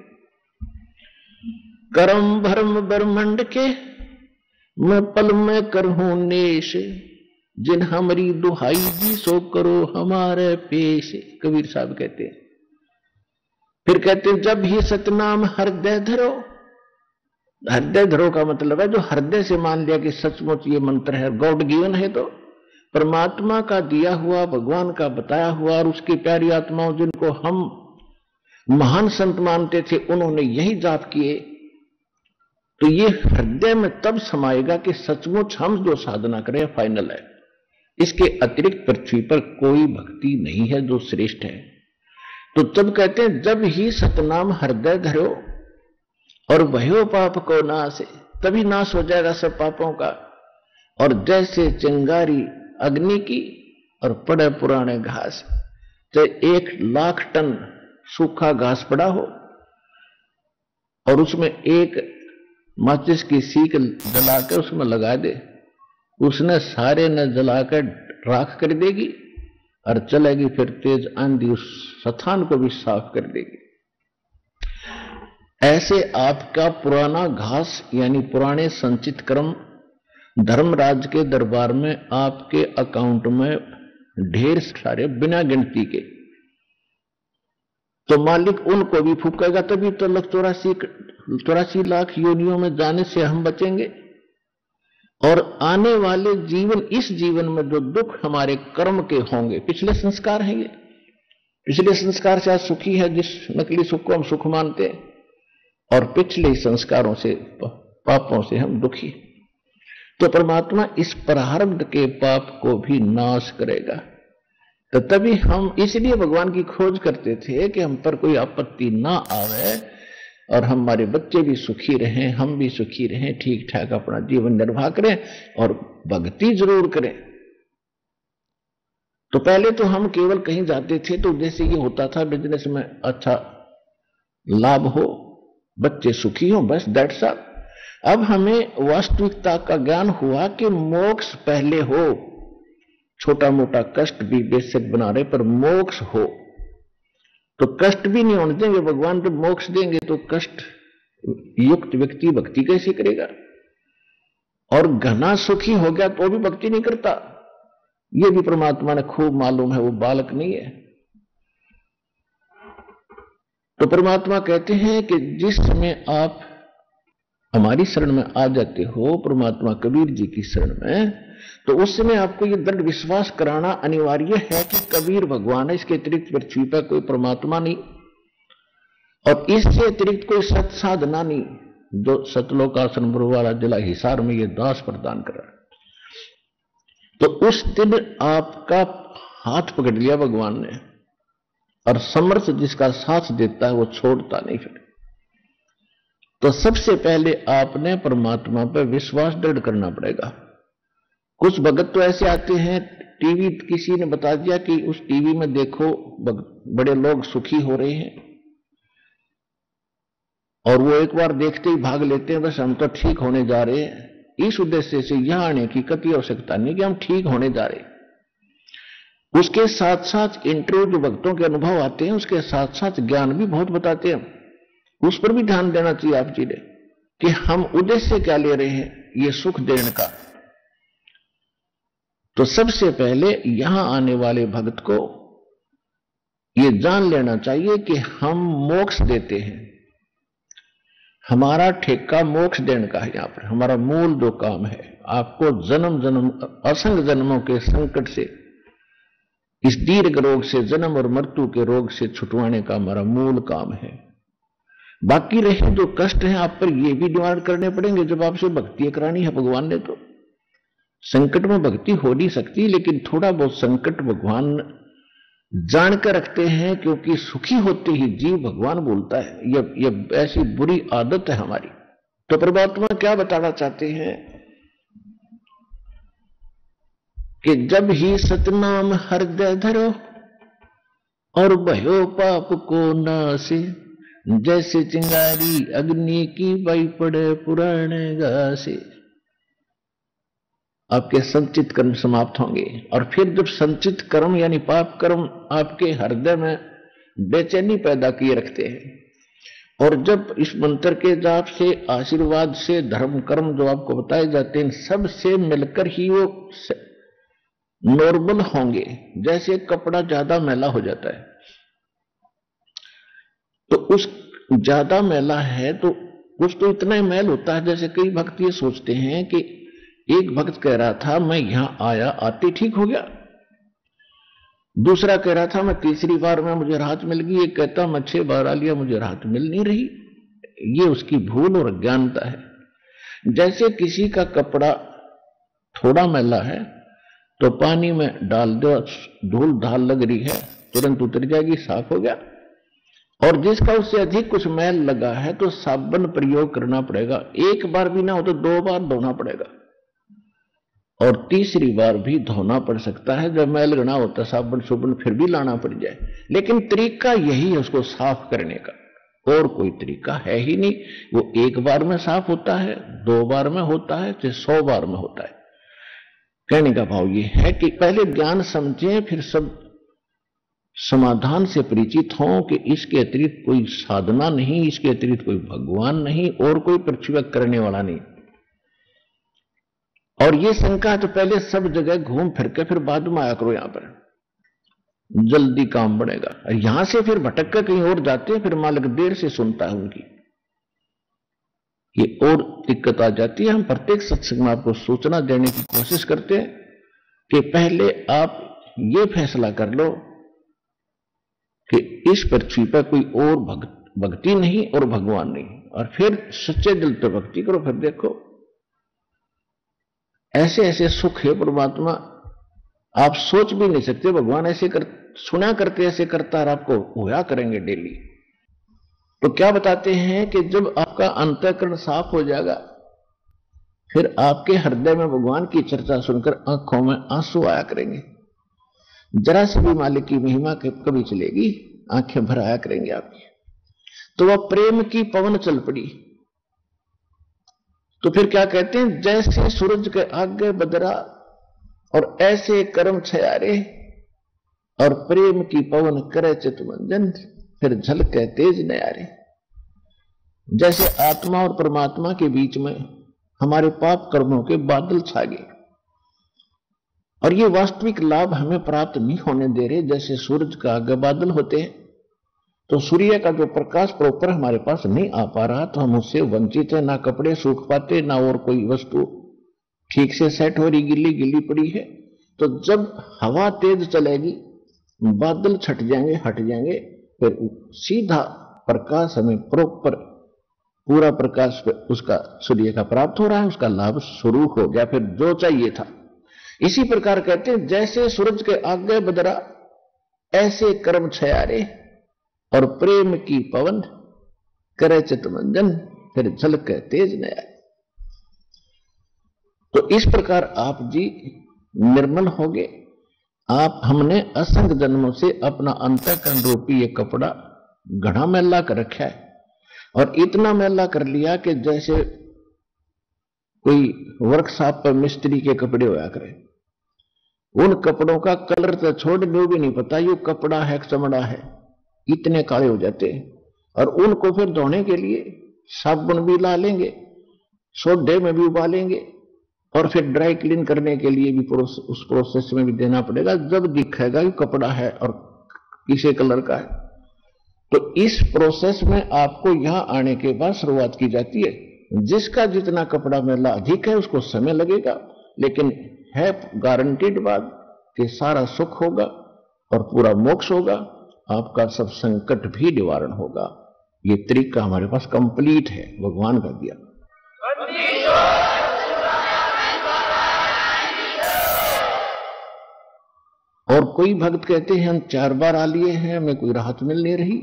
कर्म भरम ब्रह्मंड के मैं पल में करहूं नेश, जिन हमारी दुहाई जी सो करो हमारे पेश, कबीर साहब कहते हैं। फिर कहते हैं जब ही सतनाम हृदय धरो, हृदय धरो का मतलब है जो हृदय से मान लिया कि सचमुच ये मंत्र है, गॉड गिवन है, तो परमात्मा का दिया हुआ, भगवान का बताया हुआ, और उसकी प्यारी आत्माओं जिनको हम महान संत मानते थे उन्होंने यही जाप किए, तो ये हृदय में तब समाएगा कि सचमुच हम जो साधना करें फाइनल है। इसके अतिरिक्त पृथ्वी पर कोई भक्ति नहीं है जो श्रेष्ठ है। तो तब कहते हैं जब ही सतनाम हृदय धरो और भयो पाप को नाश, तभी नाश हो जाएगा सब पापों का। और जैसे चिंगारी अग्नि की और पड़े पुराने घास, तो 1,00,000 टन सूखा घास पड़ा हो और उसमें एक माचिस की सीख जलाकर उसमें लगा दे, उसने सारे न जलाकर राख कर देगी और चलेगी, फिर तेज आंधी उस स्थान को भी साफ कर देगी। ऐसे आपका पुराना घास यानी पुराने संचित कर्म धर्मराज के दरबार में आपके अकाउंट में ढेर सारे बिना गिनती के, तो मालिक उनको भी फूकेगा, तभी तो 84 लाख योनियों में जाने से हम बचेंगे। और आने वाले जीवन, इस जीवन में जो दुख हमारे कर्म के होंगे, पिछले संस्कार हैं ये, पिछले संस्कार से आज सुखी है, जिस नकली सुख को हम सुख मानते हैं, और पिछले संस्कारों से पापों से हम दुखी। तो परमात्मा इस प्रारब्ध के पाप को भी नाश करेगा। तो तभी हम इसलिए भगवान की खोज करते थे कि हम पर कोई आपत्ति ना आवे और हमारे बच्चे भी सुखी रहें, हम भी सुखी रहें, ठीक ठाक अपना जीवन निर्वाह करें और भक्ति जरूर करें। तो पहले तो हम केवल कहीं जाते थे तो जैसे ये होता था बिजनेस में अच्छा लाभ हो, बच्चे सुखी हो, बस दैट्स ऑल। अब हमें वास्तविकता का ज्ञान हुआ कि मोक्ष पहले हो, छोटा मोटा कष्ट भी बेशक बना रहे पर मोक्ष हो, तो कष्ट भी नहीं होने देंगे। भगवान जब मोक्ष देंगे तो कष्ट युक्त व्यक्ति भक्ति कैसे करेगा? और घना सुखी हो गया तो भी भक्ति नहीं करता, ये भी परमात्मा ने खूब मालूम है, वो बालक नहीं है। तो परमात्मा कहते हैं कि जिस समय आप हमारी शरण में आ जाते हो, परमात्मा कबीर जी की शरण में, तो उस समय आपको ये दृढ़ विश्वास कराना अनिवार्य है कि कबीर भगवान है, इसके अतिरिक्त पृथ्वी पर कोई परमात्मा नहीं, और इससे अतिरिक्त कोई सत साधना नहीं, जो सतलोक आश्रम वाला जिला हिसार में ये दास प्रदान कर रहा है। तो उस दिन आपका हाथ पकड़ लिया भगवान ने, और समर्थ जिसका साथ देता है वो छोड़ता नहीं। फिर तो सबसे पहले आपने परमात्मा पर विश्वास दृढ़ करना पड़ेगा। कुछ भगत तो ऐसे आते हैं, टीवी किसी ने बता दिया कि उस टीवी में देखो बड़े लोग सुखी हो रहे हैं, और वो एक बार देखते ही भाग लेते हैं, बस हम तो ठीक होने जा रहे हैं। इस उद्देश्य से यहां आने की कतई आवश्यकता नहीं कि हम ठीक होने जा रहे हैं। उसके साथ साथ इंटरव्यू जो भक्तों के अनुभव आते हैं, उसके साथ साथ ज्ञान भी बहुत बताते हैं, उस पर भी ध्यान देना चाहिए आप जी ने कि हम उद्देश्य क्या ले रहे हैं, ये सुख देने का। तो सबसे पहले यहां आने वाले भक्त को ये जान लेना चाहिए कि हम मोक्ष देते हैं, हमारा ठेका मोक्ष देने का है। यहां पर हमारा मूल जो काम है, आपको जन्म जन्म असंख्य जन्मों के संकट से, इस दीर्घ रोग से, जन्म और मृत्यु के रोग से छुटवाने का हमारा मूल काम है। बाकी रहे जो कष्ट हैं आप पर, ये भी निवारण करने पड़ेंगे जब आपसे भक्ति करानी है भगवान ने। तो संकट में भक्ति हो नहीं सकती, लेकिन थोड़ा बहुत संकट भगवान जानकर रखते हैं, क्योंकि सुखी होते ही जीव भगवान बोलता है। ये ऐसी बुरी आदत है हमारी। तो परमात्मा क्या बताना चाहते हैं कि जब ही सतनाम हृदय धरो और भयो पाप को नासे, जैसे चिंगारी अग्नि की बई पड़े पुराने घासे। आपके संचित कर्म समाप्त होंगे, और फिर जब संचित कर्म यानी पाप कर्म आपके हृदय में बेचैनी पैदा किए रखते हैं, और जब इस मंत्र के जाप से, आशीर्वाद से, धर्म कर्म जो आपको बताए जाते हैं, सब से मिलकर ही वो नॉर्मल होंगे। जैसे कपड़ा ज्यादा मैला हो जाता है, तो उस ज्यादा मैला है तो कुछ तो इतना ही मैल होता है। जैसे कई भक्त ये सोचते हैं कि एक भक्त कह रहा था मैं यहां आया, आते ठीक हो गया। दूसरा कह रहा था मैं तीसरी बार में मुझे राहत मिल गई। एक कहता मैं 6 बार आ लिया, मुझे राहत मिल नहीं रही। ये उसकी भूल और अज्ञानता है। जैसे किसी का कपड़ा थोड़ा मैला है तो पानी में डाल दो, धूल धाल लग रही है, तुरंत उतर जाएगी, साफ हो गया। और जिसका उससे अधिक कुछ मैल लगा है तो साबुन प्रयोग करना पड़ेगा। एक बार भी ना हो तो 2 बार धोना पड़ेगा, और तीसरी बार भी धोना पड़ सकता है। जब मैल घना होता साबुन सुबुन फिर भी लाना पड़ जाए, लेकिन तरीका यही है उसको साफ करने का, और कोई तरीका है ही नहीं। वो 1 बार में साफ होता है, 2 बार में होता है, चाहे 100 बार में होता है। कहने का भाव ये है कि पहले ज्ञान समझें, फिर सब समाधान से परिचित हों कि इसके अतिरिक्त कोई साधना नहीं, इसके अतिरिक्त कोई भगवान नहीं, और कोई पृथ्वी करने वाला नहीं। और ये शंका तो पहले सब जगह घूम फिर के फिर बाद में आया करो, यहां पर जल्दी काम बढ़ेगा। यहां से फिर भटक कर कहीं और जाते हैं, फिर मालिक देर से सुनता है उनकी, ये और दिक्कत आ जाती है। हम प्रत्येक सत्संग में आपको सूचना देने की कोशिश करते हैं कि पहले आप ये फैसला कर लो कि इस पृथ्वी पर कोई और भक्ति नहीं और भगवान नहीं, और फिर सच्चे दिल से भक्ति करो। फिर देखो ऐसे ऐसे सुख है परमात्मा, आप सोच भी नहीं सकते। भगवान ऐसे सुना करते, ऐसे करता, और आपको होया करेंगे डेली। तो क्या बताते हैं कि जब आपका अंतःकरण साफ हो जाएगा, फिर आपके हृदय में भगवान की चर्चा सुनकर आंखों में आंसू आया करेंगे। जरा सी भी मालिक की महिमा कभी चलेगी, आंखें भर आया करेंगे आपकी। तो वह प्रेम की पवन चल पड़ी। तो फिर क्या कहते हैं, जैसे सूरज के आगे बदरा और ऐसे कर्म छयारे, और प्रेम की पवन करे चितमंजन, फिर झलके तेज नयारे। जैसे आत्मा और परमात्मा के बीच में हमारे पाप कर्मों के बादल छा गए, और ये वास्तविक लाभ हमें प्राप्त नहीं होने दे रहे। जैसे सूरज का आगे बादल होते हैं, तो सूर्य का जो प्रकाश प्रॉपर हमारे पास नहीं आ पा रहा, तो हम उससे वंचित है। ना कपड़े सूख पाते, ना और कोई वस्तु ठीक से सेट हो रही, गिल्ली गिल्ली पड़ी है। तो जब हवा तेज चलेगी, बादल छट जाएंगे, हट जाएंगे, फिर सीधा प्रकाश हमें प्रॉपर पूरा प्रकाश उसका सूर्य का प्राप्त हो रहा है, उसका लाभ शुरू हो गया, फिर जो चाहिए था। इसी प्रकार कहते हैं, जैसे सूरज के आगे बदरा ऐसे कर्म छयारे, और प्रेम की पवन करे चितमंजन, फिर झलके तेज नयारे। तो इस प्रकार आप जी निर्मल हो गए। आप हमने असंख्य जन्मों से अपना अंतःकरण रूपी ये कपड़ा घड़ा मैला कर रखा है, और इतना मैला कर लिया कि जैसे कोई वर्कशॉप पर मिस्त्री के कपड़े होया करे। उन कपड़ों का कलर तो छोड़ दो भी नहीं पता ये कपड़ा है चमड़ा है, इतने काले हो जाते हैं। और उनको फिर धोने के लिए साबुन भी ला लेंगे, सोडे में भी उबालेंगे, और फिर ड्राई क्लीन करने के लिए भी उस प्रोसेस में भी देना पड़ेगा। जब दिखेगा कि कपड़ा है और किसी कलर का है। तो इस प्रोसेस में आपको यहां आने के बाद शुरुआत की जाती है। जिसका जितना कपड़ा मैला अधिक है उसको समय लगेगा, लेकिन है गारंटीड बात कि सारा सुख होगा और पूरा मोक्ष होगा, आपका सब संकट भी निवारण होगा। ये तरीका हमारे पास कंप्लीट है, भगवान का दिया। और कोई भक्त कहते हैं हम 4 बार आ लिए हैं, हमें कोई राहत मिल नहीं रही।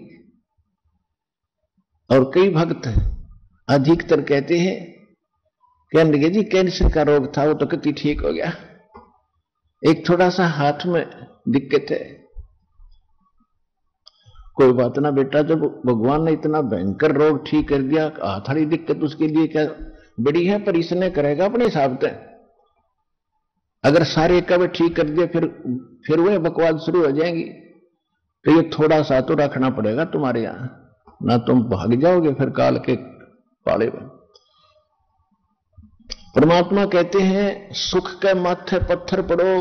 और कई भक्त अधिकतर कहते हैं कहने लगे जी कैंसर का रोग था वो तो कति ठीक हो गया, एक थोड़ा सा हाथ में दिक्कत है। कोई बात ना बेटा, जब भगवान ने इतना भयंकर रोग ठीक कर दिया, हाथ वाली दिक्कत उसके लिए क्या बड़ी है, पर इसने करेगा अपने हिसाब से। अगर सारे कब ठीक कर दिए फिर वह बकवाद शुरू हो जाएंगी। तो ये थोड़ा सा तो रखना पड़ेगा तुम्हारे यहां, ना तुम भाग जाओगे फिर काल के पाले में। परमात्मा कहते हैं सुख के माथे पत्थर पड़ो,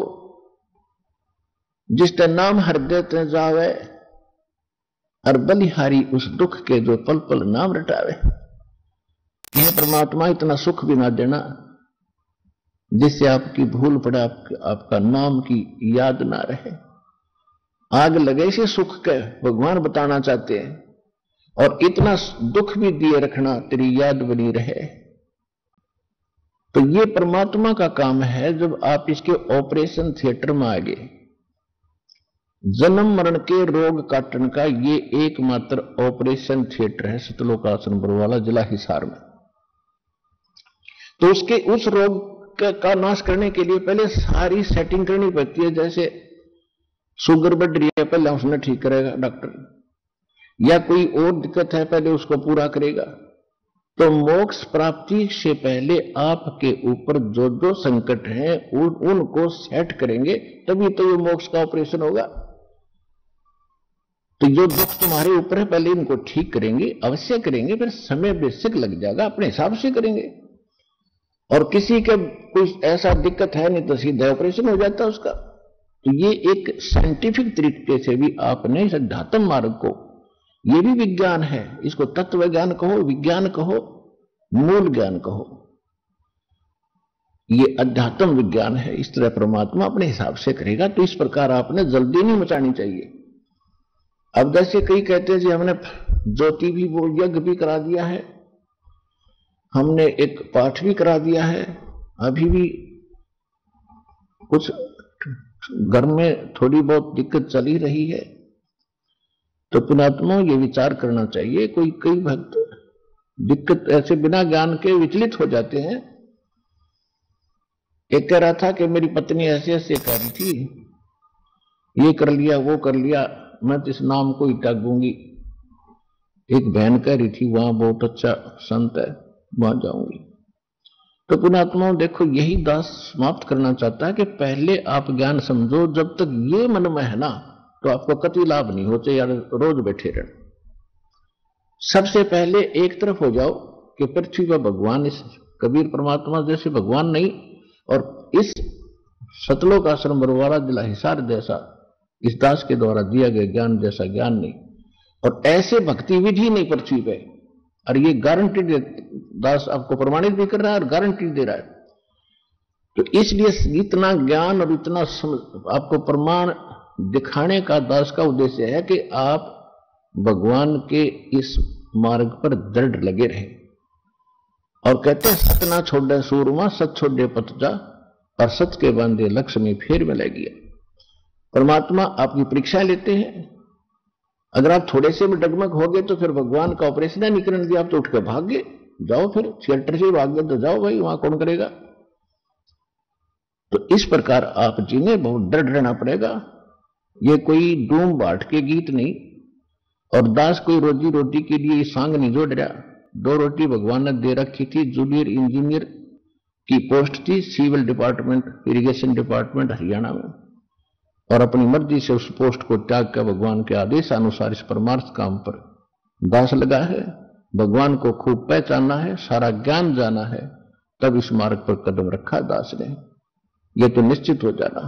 जिसका नाम हृदय ते जावे, और बलिहारी उस दुख के जो पल पल नाम रटावे। यह परमात्मा इतना सुख भी ना देना जिससे आपकी भूल पड़े, आपका नाम की याद ना रहे। आग लगे से सुख के भगवान बताना चाहते हैं, और इतना दुख भी दिए रखना तेरी याद बनी रहे। तो ये परमात्मा का काम है। जब आप इसके ऑपरेशन थिएटर में आगे, जन्म मरण के रोग काटन का ये एकमात्र ऑपरेशन थिएटर है सतलोक आश्रम बरवाला, जिला हिसार में। तो उसके उस रोग का नाश करने के लिए पहले सारी सेटिंग करनी पड़ती है। जैसे शुगर बढ़ रही है, पहले उसने ठीक करेगा डॉक्टर, या कोई और दिक्कत है पहले उसको पूरा करेगा। तो मोक्ष प्राप्ति से पहले आपके ऊपर जो जो संकट हैं उनको सेट करेंगे, तभी तो ये मोक्ष का ऑपरेशन होगा। तो जो दुख तुम्हारे ऊपर है पहले इनको ठीक करेंगे, अवश्य करेंगे, फिर समय बेशक लग जाएगा, अपने हिसाब से करेंगे। और किसी के कोई ऐसा दिक्कत है नहीं तो सीधा ऑपरेशन हो जाता उसका। तो ये एक साइंटिफिक तरीके से भी आपने इस अध्यात्म मार्ग को, ये भी विज्ञान है, इसको तत्व ज्ञान कहो, विज्ञान कहो, मूल ज्ञान कहो, ये अध्यात्म विज्ञान है। इस तरह परमात्मा अपने हिसाब से करेगा। तो इस प्रकार आपने जल्दी नहीं मचानी चाहिए। अब जैसे कई कहते हैं जी हमने ज्योति भी वो यज्ञ भी करा दिया है, हमने एक पाठ भी करा दिया है, अभी भी कुछ घर में थोड़ी बहुत दिक्कत चली रही है। तो पुणात्मा ये विचार करना चाहिए, कई भक्त दिक्कत ऐसे बिना ज्ञान के विचलित हो जाते हैं। एक कह रहा था कि मेरी पत्नी ऐसे ऐसे कह रही थी, ये कर लिया वो कर लिया, मैं तो इस नाम को ही त्यागूंगी। एक बहन कह रही थी वहां बहुत अच्छा संत है, वहां जाऊंगी। तो पुणात्मा देखो यही दास समाप्त करना चाहता है कि पहले आप ज्ञान समझो। जब तक ये मन में है ना तो आपको कति लाभ नहीं होते यार, रोज बैठे रहना। सबसे पहले एक तरफ हो जाओ कि पृथ्वी पर भगवान, इस कबीर परमात्मा जैसे भगवान नहीं, और इस सतलोक आश्रम बरवाला जिला हिसार जैसा इस दास के द्वारा दिया गया ज्ञान जैसा ज्ञान नहीं, और ऐसे भक्ति विधि नहीं पृथ्वी पे। और ये गारंटी दास आपको प्रमाणित भी कर रहा है और गारंटी दे रहा है। तो इसलिए इतना ज्ञान और इतना आपको प्रमाण दिखाने का दास का उद्देश्य है कि आप भगवान के इस मार्ग पर दृढ़ लगे रहे। और कहते हैं सत ना छोड़े सूरमा, सत छोड़े पथ जा, और सत के बांधे लक्ष्मी फेर में लग गया। परमात्मा आपकी परीक्षा लेते हैं। अगर आप थोड़े से भी डगमग हो गए तो फिर भगवान का ऑपरेशन नहीं करने दिया, आप तो उठ के भाग गए, जाओ फिर थिएटर से भाग गए तो जाओ भाई, वहां कौन करेगा। तो इस प्रकार आप जिन्हें बहुत डर रहना पड़ेगा। ये कोई डूम बाट के गीत नहीं, और दास कोई रोजी रोटी के लिए सांग नहीं जोड़ रहा। 2 रोटी भगवान ने दे रखी थी, जूनियर इंजीनियर की पोस्ट थी, civil department, irrigation department Haryana में, और अपनी मर्जी से उस पोस्ट को त्याग कर भगवान के आदेश अनुसार इस परमार्थ काम पर दास लगा है। भगवान को खूब पहचाना है, सारा ज्ञान जाना है, तब इस मार्ग पर कदम रखा दास ने। यह तो निश्चित हो जाना,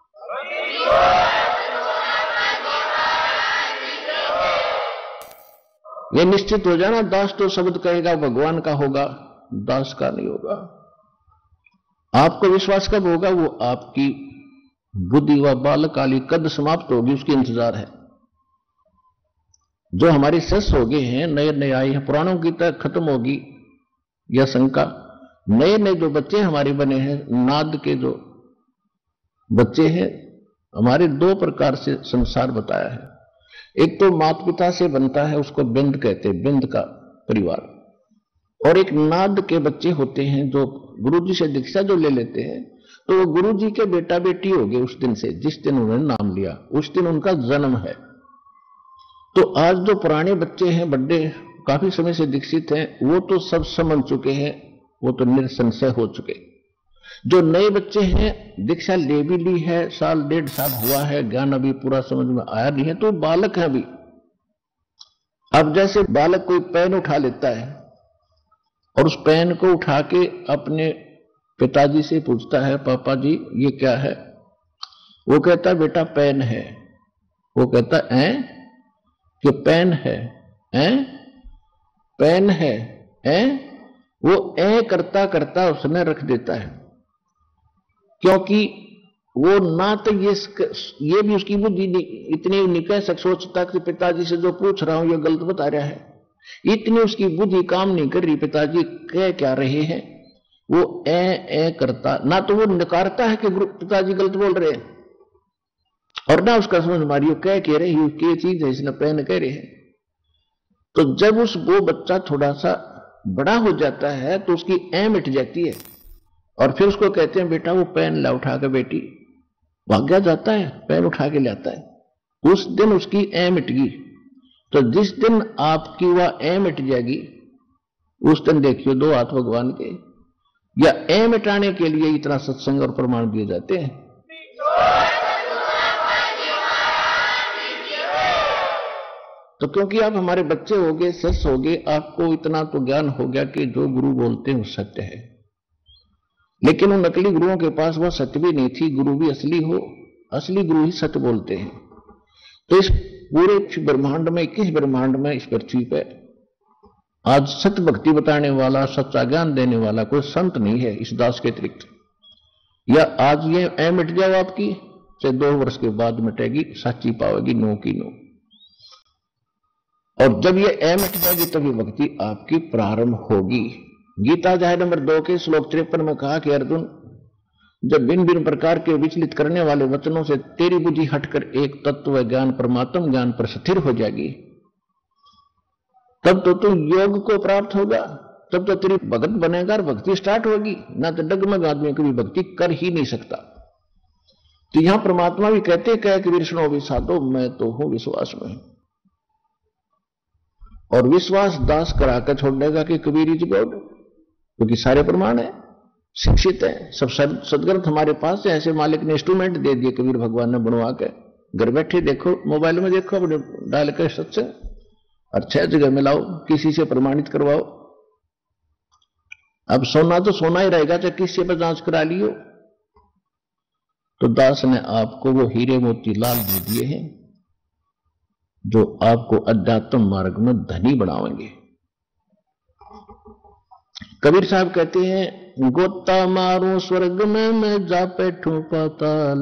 यह निश्चित हो जाना। दास तो शब्द कहेगा भगवान का होगा, दास का नहीं होगा। आपको विश्वास कब होगा? वो आपकी बुद्धि व बालकाली कद समाप्त होगी, उसकी इंतजार है। जो हमारे सस हो गए हैं, नए नए आए हैं, पुराणों की तरह खत्म होगी यह शंका। नए नए जो बच्चे हमारे बने हैं, नाद के जो बच्चे हैं, हमारे दो प्रकार से संसार बताया है। एक तो माता पिता से बनता है, उसको बिंद कहते हैं, बिंद का परिवार। और एक नाद के बच्चे होते हैं जो गुरुजी से दीक्षा जो ले लेते हैं, तो वो गुरुजी के बेटा बेटी हो गए उस दिन से, जिस दिन उन्होंने नाम लिया उस दिन उनका जन्म है। तो आज जो पुराने बच्चे हैं, बड़े काफी समय से दीक्षित हैं, वो तो सब समझ चुके हैं, वो तो निसंशय हो चुके। जो नए बच्चे हैं, दीक्षा ले भी ली है, साल डेढ़ साल हुआ है, ज्ञान अभी पूरा समझ में आया नहीं है, तो बालक है अभी। अब जैसे बालक कोई पेन उठा लेता है और उस पेन को उठा के अपने पिताजी से पूछता है, पापा जी ये क्या है? वो कहता है बेटा पेन है। वो कहता है कि पेन है, पेन है, वो करता करता उसने रख देता है, क्योंकि वो ना तो ये भी उसकी बुद्धि इतनी नहीं कह सोचता कि पिताजी से जो पूछ रहा हूं ये गलत बता रहा है, इतनी उसकी बुद्धि काम नहीं कर रही पिताजी कह क्या रहे हैं। वो ए करता, ना तो वो नकारता है कि पिताजी गलत बोल रहे हैं, और ना उसका समझ मारी कह के रहे ये चीज है, इसने पेन कह रहे हैं। तो जब वो बच्चा थोड़ा सा बड़ा हो जाता है तो उसकी ए मिट जाती है, और फिर उसको कहते हैं बेटा वो पेन ला उठा के, बेटी भाग्या जाता है पेन उठा के लाता है, उस दिन उसकी ए मिट गई। तो जिस दिन आपकी वह ए मिट जाएगी उस दिन देखियो दो हाथ भगवान के, या ए मिटाने के लिए इतना सत्संग और प्रमाण दिए जाते हैं। तो क्योंकि आप हमारे बच्चे हो गए, शिष्य हो गए, आपको इतना तो ज्ञान हो गया कि जो गुरु बोलते हैं वो सत्य है। लेकिन उन नकली गुरुओं के पास वह सत्य भी नहीं थी, गुरु भी असली हो, असली गुरु ही सत्य बोलते हैं। तो इस पूरे ब्रह्मांड में, 21 ब्रह्मांड में, इस पृथ्वी पे आज सत्य भक्ति बताने वाला, सच्चा ज्ञान देने वाला कोई संत नहीं है इस दास के अतिरिक्त। या आज ये ए मिट जाओ आपकी, चाहे 2 वर्ष के बाद मिटेगी, सच्ची पाओगी, नो की नो। और जब ये ए मिट जाएगी तभी भक्ति आपकी प्रारंभ होगी। गीता अध्याय नंबर 2 के श्लोक 53 में कहा कि अर्जुन, जब भिन्न भिन्न प्रकार के विचलित करने वाले वचनों से तेरी बुद्धि हटकर एक तत्व ज्ञान, परमात्म ज्ञान पर स्थिर हो जाएगी, तब तो तू योग को प्राप्त होगा, तब तो तेरी भगत बनेगा और भक्ति स्टार्ट होगी। ना तो डगमग आदमी कभी भक्ति कर ही नहीं सकता। तो यहां परमात्मा भी कहते कह कि विष्णु भी साधो, मैं तो हूं विश्वास में। और विश्वास दास करा कर छोड़ देगा कि कबीर इज गॉड, क्योंकि सारे प्रमाण है, शिक्षित है, सब सदग्रंथ हमारे पास है। ऐसे मालिक ने इंस्ट्रूमेंट दे दिए कबीर भगवान ने बनवा के, घर बैठे देखो, मोबाइल में देखो, अपने डाल कर सत्संग, और 6 जगह मिलाओ, किसी से प्रमाणित करवाओ। अब सोना तो सोना ही रहेगा, चाहे किसी पर जांच करा लियो। तो दास ने आपको वो हीरे मोती लाल दे दिए हैं जो आपको अध्यात्म मार्ग में धनी बनाएंगे। कबीर साहब कहते हैं, गोता मारूं स्वर्ग में मैं जा बैठूं पाताल,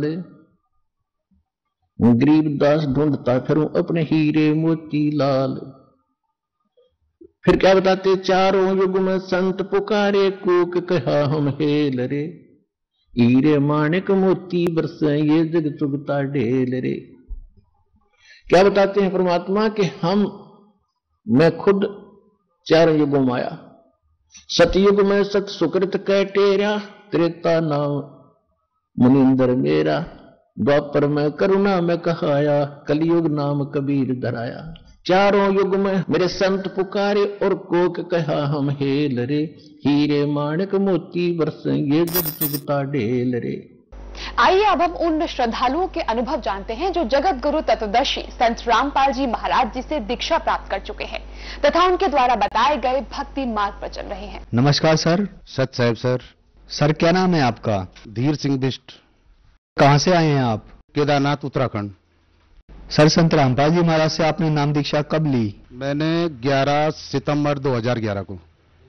गरीब दास ढूंढता फिरूं अपने हीरे मोती लाल। फिर क्या बताते, चारों युग में संत पुकारे, कूक कहा हम हेल रे, हीरे माणिक मोती बरसे ये जग चुगता ढेल रे। क्या बताते हैं परमात्मा कि मैं खुद 4 युगों में आया। सतयुग में सत सुकृत कह टेरा, त्रेता नाम मुनिंदर मेरा, द्वापर में करुणा में कहाया, कलयुग नाम कबीर धराया। चारों युग में मेरे संत पुकारे और कोक कहा हम हेल रे, हीरे माणिक मोती बरसे ये जग चुगता ढेल रे। आइए अब हम उन श्रद्धालुओं के अनुभव जानते हैं जो जगत गुरु तत्वदर्शी संत रामपाल जी महाराज जी से दीक्षा प्राप्त कर चुके हैं तथा उनके द्वारा बताए गए भक्ति मार्ग पर चल रहे हैं। नमस्कार सर। सत साहब सर। सर क्या नाम है आपका? धीर सिंह बिष्ट। कहां से आए हैं आप? केदारनाथ उत्तराखंड। सर संत रामपाल जी महाराज से आपने नाम दीक्षा कब ली? मैंने 11 सितंबर 2011 को।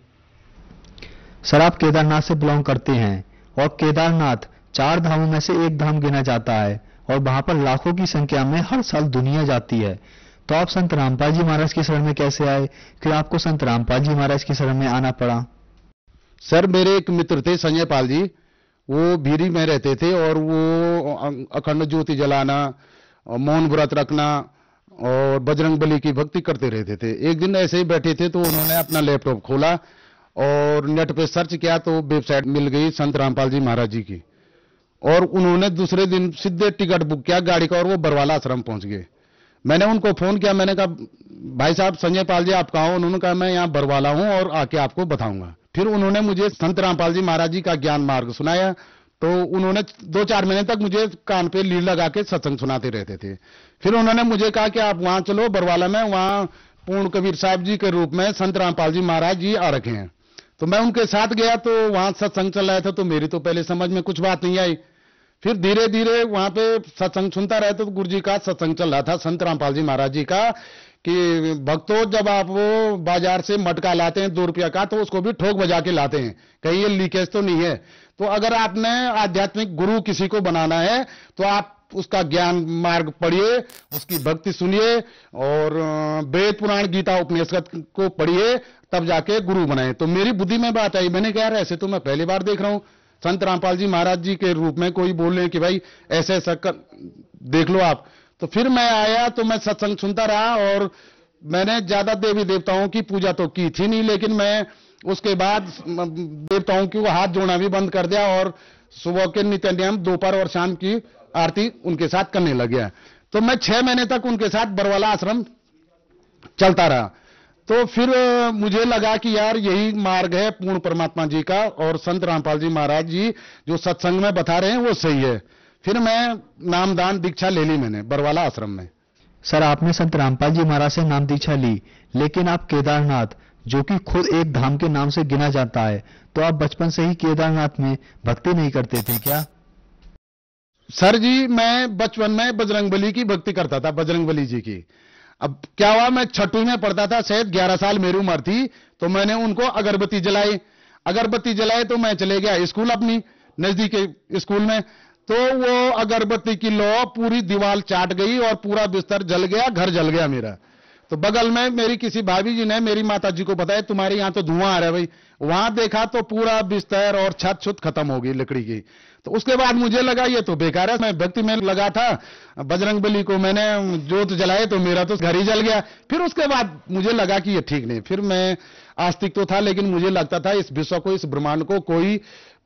सर आप केदारनाथ से बिलोंग करते हैं और केदारनाथ 4 धामों में से एक धाम गिना जाता है और वहां पर लाखों की संख्या में हर साल दुनिया जाती है। तो आप संत रामपाल जी महाराज की शरण में कैसे आए? फिर आपको संत रामपाल जी महाराज की शरण में आना पड़ा? सर मेरे एक मित्र थे संजय पाल जी, वो भीरी में रहते थे और वो अखंड ज्योति जलाना, मौन व्रत रखना और बजरंग बली की भक्ति करते रहते थे। एक दिन ऐसे ही बैठे थे तो उन्होंने अपना लैपटॉप खोला और नेट पे सर्च किया तो वेबसाइट मिल गई संत रामपाल जी महाराज जी की, और उन्होंने दूसरे दिन सीधे टिकट बुक किया गाड़ी का और वो बरवाला आश्रम पहुंच गए। मैंने उनको फोन किया, मैंने कहा भाई साहब संजय पाल जी आप कहाँ हो? उन्होंने कहा मैं यहाँ बरवाला हूँ और आके आपको बताऊंगा। फिर उन्होंने मुझे संत रामपाल जी महाराज जी का ज्ञान मार्ग सुनाया। तो उन्होंने 2-4 महीने तक मुझे कान पे लीड लगा के सत्संग सुनाते रहते थे। फिर उन्होंने मुझे कहा कि आप वहां चलो बरवाला में, वहां पूर्ण कबीर साहब जी के रूप में संत रामपाल जी महाराज जी आ रखे हैं। तो मैं उनके साथ गया तो वहां सत्संग चल रहा था, तो मेरी तो पहले समझ में कुछ बात नहीं आई। फिर धीरे धीरे वहां पे सत्संग सुनता रहा तो गुरु जी का सत्संग चल रहा था संत रामपाल जी महाराज जी का कि भक्तों जब आप वो बाजार से मटका लाते हैं 2 रुपया का तो उसको भी ठोक बजा के लाते हैं, कहीं ये लीकेज तो नहीं है। तो अगर आपने आध्यात्मिक गुरु किसी को बनाना है तो आप उसका ज्ञान मार्ग पढ़िए, उसकी भक्ति सुनिए और वेद पुराण गीता उपनिषद को पढ़िए, तब जाके गुरु बनाए। तो मेरी बुद्धि में बात आई, मैंने कहा ऐसे तो मैं पहली बार देख रहा हूं संत रामपाल जी महाराज जी के रूप में कोई बोल रहे हैं कि भाई ऐसे ऐसा देख लो आप। तो फिर मैं आया तो मैं सत्संग सुनता रहा और मैंने ज्यादा देवी देवताओं की पूजा तो की थी नहीं, लेकिन मैं उसके बाद देवताओं की हाथ जोड़ना भी बंद कर दिया और सुबह के नित्य नियम दोपहर और शाम की आरती उनके साथ करने लग गया। तो मैं 6 महीने तक उनके साथ बरवाला आश्रम चलता रहा। तो फिर मुझे लगा कि यार यही मार्ग है पूर्ण परमात्मा जी का और संत रामपाल जी महाराज जी जो सत्संग में बता रहे हैं वो सही है। फिर मैं नामदान दीक्षा ले ली मैंने बरवाला आश्रम में। सर आपने संत रामपाल जी महाराज से नाम दीक्षा ली, लेकिन आप केदारनाथ जो कि खुद एक धाम के नाम से गिना जाता है, तो आप बचपन से ही केदारनाथ में भक्ति नहीं करते थे क्या? सर जी मैं बचपन में बजरंग बली की भक्ति करता था, बजरंग बली जी की। अब क्या हुआ, मैं छठी में पढ़ता था, शायद 11 साल मेरी उम्र थी, तो मैंने उनको अगरबत्ती जलाई तो मैं चले गया स्कूल अपनी नजदीक स्कूल में। तो वो अगरबत्ती की लौ पूरी दीवार चाट गई और पूरा बिस्तर जल गया, घर जल गया मेरा। तो बगल में मेरी किसी भाभी जी ने मेरी माता जी को बताया तुम्हारे यहां तो धुआं आ रहा है भाई। वहां देखा तो पूरा बिस्तर और छत छुत खत्म हो गई लकड़ी की। तो उसके बाद मुझे लगा ये तो बेकार है, मैं भक्ति में लगा था, बजरंग बली को मैंने जोत जलाए तो मेरा तो घर ही जल गया। फिर उसके बाद मुझे लगा कि ये ठीक नहीं। फिर मैं आस्तिक तो था, लेकिन मुझे लगता था इस विश्व को, इस ब्रह्मांड को कोई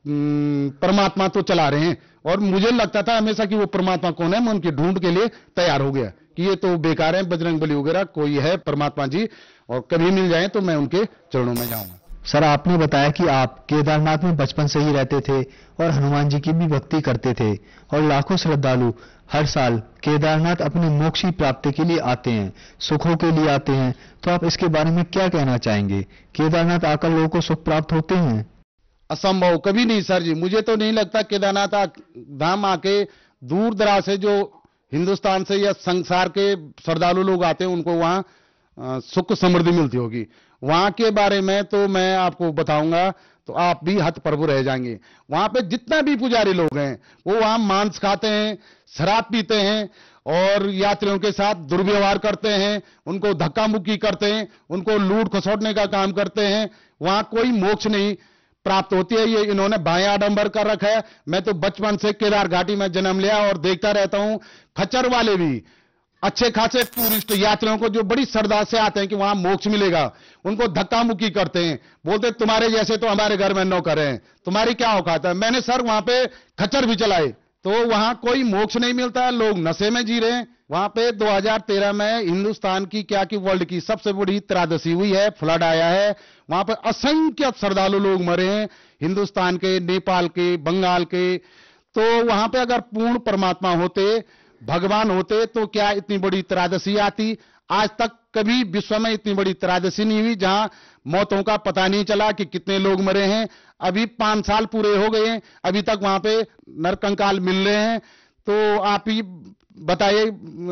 परमात्मा तो चला रहे हैं, और मुझे लगता था हमेशा कि वो परमात्मा कौन है। मैं उनकी ढूंढ के लिए तैयार हो गया कि ये तो बेकार है, बजरंग बली वगैरह, कोई है परमात्मा जी, और कभी मिल जाए तो मैं उनके चरणों में जाऊंगा। सर आपने बताया कि आप केदारनाथ में बचपन से ही रहते थे और हनुमान जी की भी भक्ति करते थे, और लाखों श्रद्धालु हर साल केदारनाथ अपने मोक्ष की प्राप्ति के लिए आते हैं, सुखों के लिए आते हैं। तो आप इसके बारे में क्या कहना चाहेंगे? केदारनाथ आकर लोगों को सुख प्राप्त होते हैं? असंभव, कभी नहीं सर जी। मुझे तो नहीं लगता केदारनाथ धाम आके दूर दराज से जो हिंदुस्तान से या संसार के श्रद्धालु लोग आते हैं उनको वहां सुख समृद्धि मिलती होगी। वहां के बारे में तो मैं आपको बताऊंगा तो आप भी हतप्रभु रह जाएंगे। वहां पे जितना भी पुजारी लोग हैं वो वहां मांस खाते हैं, शराब पीते हैं और यात्रियों के साथ दुर्व्यवहार करते हैं, उनको धक्का मुक्की करते हैं, उनको लूट खसोटने का काम करते हैं। वहां कोई मोक्ष नहीं प्राप्त होती है, ये इन्होंने बाया आडंबर कर रखा है। मैं तो बचपन से केदार घाटी में जन्म लिया और देखता रहता हूं, खच्चर वाले भी अच्छे खासे टूरिस्ट यात्रियों को जो बड़ी श्रद्धा से आते हैं कि वहां मोक्ष मिलेगा, उनको धक्का मुक्की करते हैं, बोलते तुम्हारे जैसे तो हमारे घर में नौकर हैं, तुम्हारी क्या औकात है। मैंने सर वहां पे खच्चर भी चलाए, तो वहां कोई मोक्ष नहीं मिलता है, लोग नशे में जी रहे हैं। वहां पे 2013 में हिंदुस्तान की क्या कि वर्ल्ड की सबसे बड़ी त्रासदी हुई है, फ्लड आया है। वहां पे असंख्य श्रद्धालु लोग मरे हैं, हिंदुस्तान के, नेपाल के, बंगाल के। तो वहां पे अगर पूर्ण परमात्मा होते, भगवान होते, तो क्या इतनी बड़ी त्रासदी आती? आज तक कभी विश्व में इतनी बड़ी त्रासदी नहीं हुई जहां मौतों का पता नहीं चला कि कितने लोग मरे हैं। अभी 5 साल पूरे हो गए हैं, अभी तक वहां पे नरकंकाल मिल रहे हैं। तो आप ही बताइए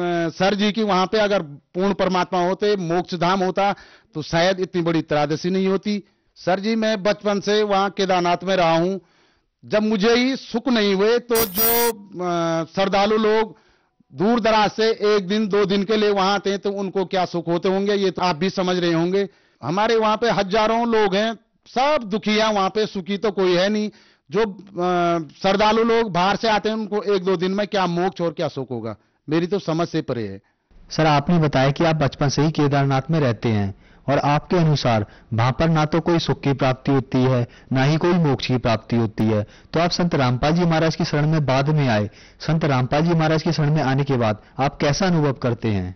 सर जी कि वहां पे अगर पूर्ण परमात्मा होते, मोक्ष धाम होता, तो शायद इतनी बड़ी त्रासदी नहीं होती। सर जी मैं बचपन से वहां केदारनाथ में रहा हूं, जब मुझे ही सुख नहीं हुए तो जो श्रद्धालु लोग दूर दराज से 1 दिन 2 दिन के लिए वहां आते हैं तो उनको क्या सुख होते होंगे, ये तो आप भी समझ रहे होंगे। हमारे वहां पे हजारों लोग हैं, सब दुखी हैं, वहां पे सुखी तो कोई है नहीं। जो श्रद्धालु लोग बाहर से आते हैं उनको 1-2 दिन में क्या मोक्ष और क्या सुख होगा, मेरी तो समझ से परे है। सर, आपने बताया कि आप बचपन से ही केदारनाथ में रहते हैं और आपके अनुसार वहां पर ना तो कोई सुख की प्राप्ति होती है, ना ही कोई मोक्ष की प्राप्ति होती है। तो आप संत रामपाल जी महाराज की शरण में बाद में आए। संत रामपाल जी महाराज की शरण में आने के बाद आप कैसा अनुभव करते हैं?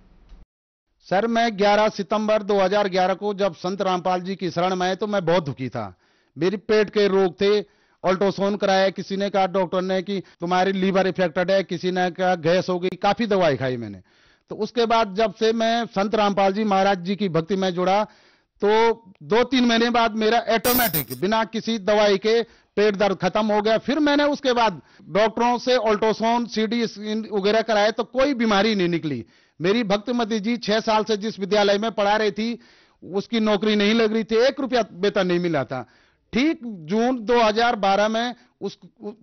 सर, मैं 11 सितंबर 2011 को जब संत रामपाल जी की शरण में आए तो मैं बहुत दुखी था। मेरी पेट के रोग थे, अल्ट्रासाउंड कराया, किसी ने कहा डॉक्टर ने कि तुम्हारी लीवर इफेक्टेड है, किसी ने कहा गैस हो गई, काफी दवाई खाई मैंने। तो उसके बाद जब से मैं संत रामपाल जी महाराज जी की भक्ति में जुड़ा तो 2-3 महीने बाद मेरा ऑटोमेटिक बिना किसी दवाई के पेट दर्द खत्म हो गया। फिर मैंने उसके बाद डॉक्टरों से अल्ट्रासाउंड, सीटी स्कैन वगैरह कराए तो कोई बीमारी नहीं निकली। मेरी भक्तिमती जी 6 साल से जिस विद्यालय में पढ़ा रही थी उसकी नौकरी नहीं लग रही थी, 1 रुपया वेतन नहीं मिला था। ठीक जून 2012 में उस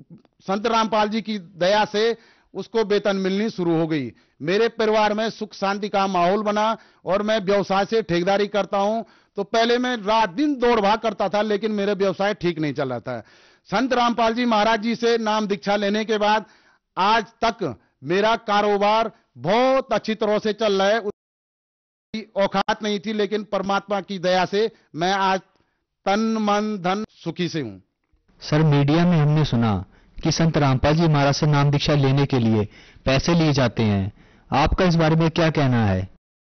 संत रामपाल जी की दया से उसको वेतन मिलनी शुरू हो गई। मेरे परिवार में सुख शांति का माहौल बना और मैं व्यवसाय से ठेकेदारी करता हूं। तो पहले मैं रात दिन दौड़ भाग करता था लेकिन मेरा व्यवसाय ठीक नहीं चल रहा था। संत रामपाल जी महाराज जी से नाम दीक्षा लेने के बाद आज तक मेरा कारोबार बहुत अच्छी तरह से चल रहा है। उसकी औकात नहीं थी लेकिन परमात्मा की दया से मैं आज तन मन धन सुखी से हूं। सर, मीडिया में हमने सुना कि संत रामपाल जी महाराज से नाम दीक्षा लेने के लिए पैसे लिए जाते हैं। आपका इस बारे में क्या कहना है?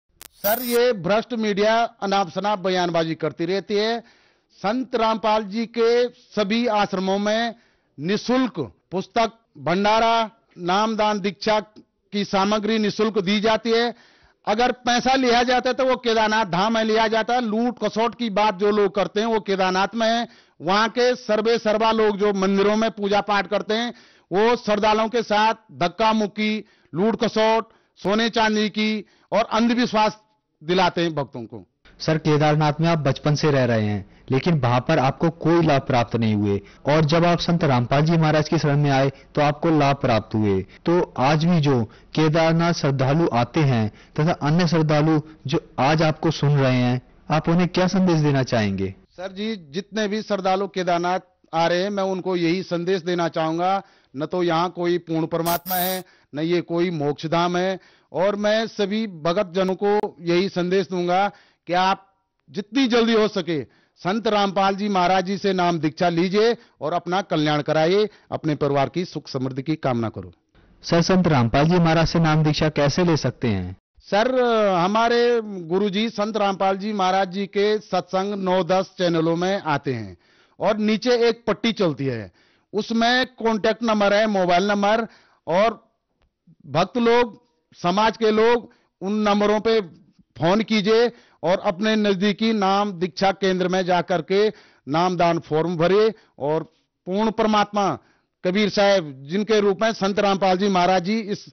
सर, ये भ्रष्ट मीडिया अनाप शनाप बयानबाजी करती रहती है। संत रामपाल जी के सभी आश्रमों में निशुल्क पुस्तक, भंडारा, नामदान, दीक्षा की सामग्री निशुल्क दी जाती है। अगर पैसा लिया जाता है तो वो केदारनाथ धाम में लिया जाता है। लूट खसोट की बात जो लोग करते हैं वो केदारनाथ में है। वहां के सर्वे सर्वा लोग जो मंदिरों में पूजा पाठ करते हैं वो श्रद्धालुओं के साथ धक्का मुक्की, लूट खसोट, सोने चांदी की और अंधविश्वास दिलाते हैं भक्तों को। सर, केदारनाथ में आप बचपन से रह रहे हैं लेकिन वहां पर आपको कोई लाभ प्राप्त नहीं हुए और जब आप संत रामपाल जी महाराज की शरण में आए तो आपको लाभ प्राप्त हुए। तो आज भी जो केदारनाथ श्रद्धालु आते हैं तथा अन्य श्रद्धालु जो आज आपको सुन रहे हैं, आप उन्हें क्या संदेश देना चाहेंगे? सर जी, जितने भी श्रद्धालु केदारनाथ आ रहे हैं मैं उनको यही संदेश देना चाहूंगा, न तो यहाँ कोई पूर्ण परमात्मा है, न ये कोई मोक्ष धाम है। और मैं सभी भगत जनों को यही संदेश दूंगा कि आप जितनी जल्दी हो सके संत रामपाल जी महाराज जी से नाम दीक्षा लीजिए और अपना कल्याण कराइए, अपने परिवार की सुख समृद्धि की कामना करो। सर, संत रामपाल जी महाराज से नाम दीक्षा कैसे ले सकते हैं? सर, हमारे गुरुजी संत रामपाल जी महाराज जी के सत्संग 9-10 चैनलों में आते हैं और नीचे एक पट्टी चलती है, उसमें कॉन्टेक्ट नंबर है, मोबाइल नंबर, और भक्त लोग, समाज के लोग उन नंबरों पे फोन कीजिए और अपने नजदीकी नाम दीक्षा केंद्र में जाकर के नामदान फॉर्म भरे और पूर्ण परमात्मा कबीर साहब जिनके रूप में संत रामपाल जी महाराज जी इस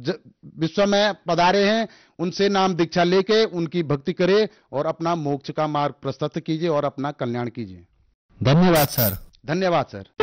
विश्व में पधारे हैं उनसे नाम दीक्षा लेके उनकी भक्ति करे और अपना मोक्ष का मार्ग प्रशस्त कीजिए और अपना कल्याण कीजिए। धन्यवाद सर। धन्यवाद सर।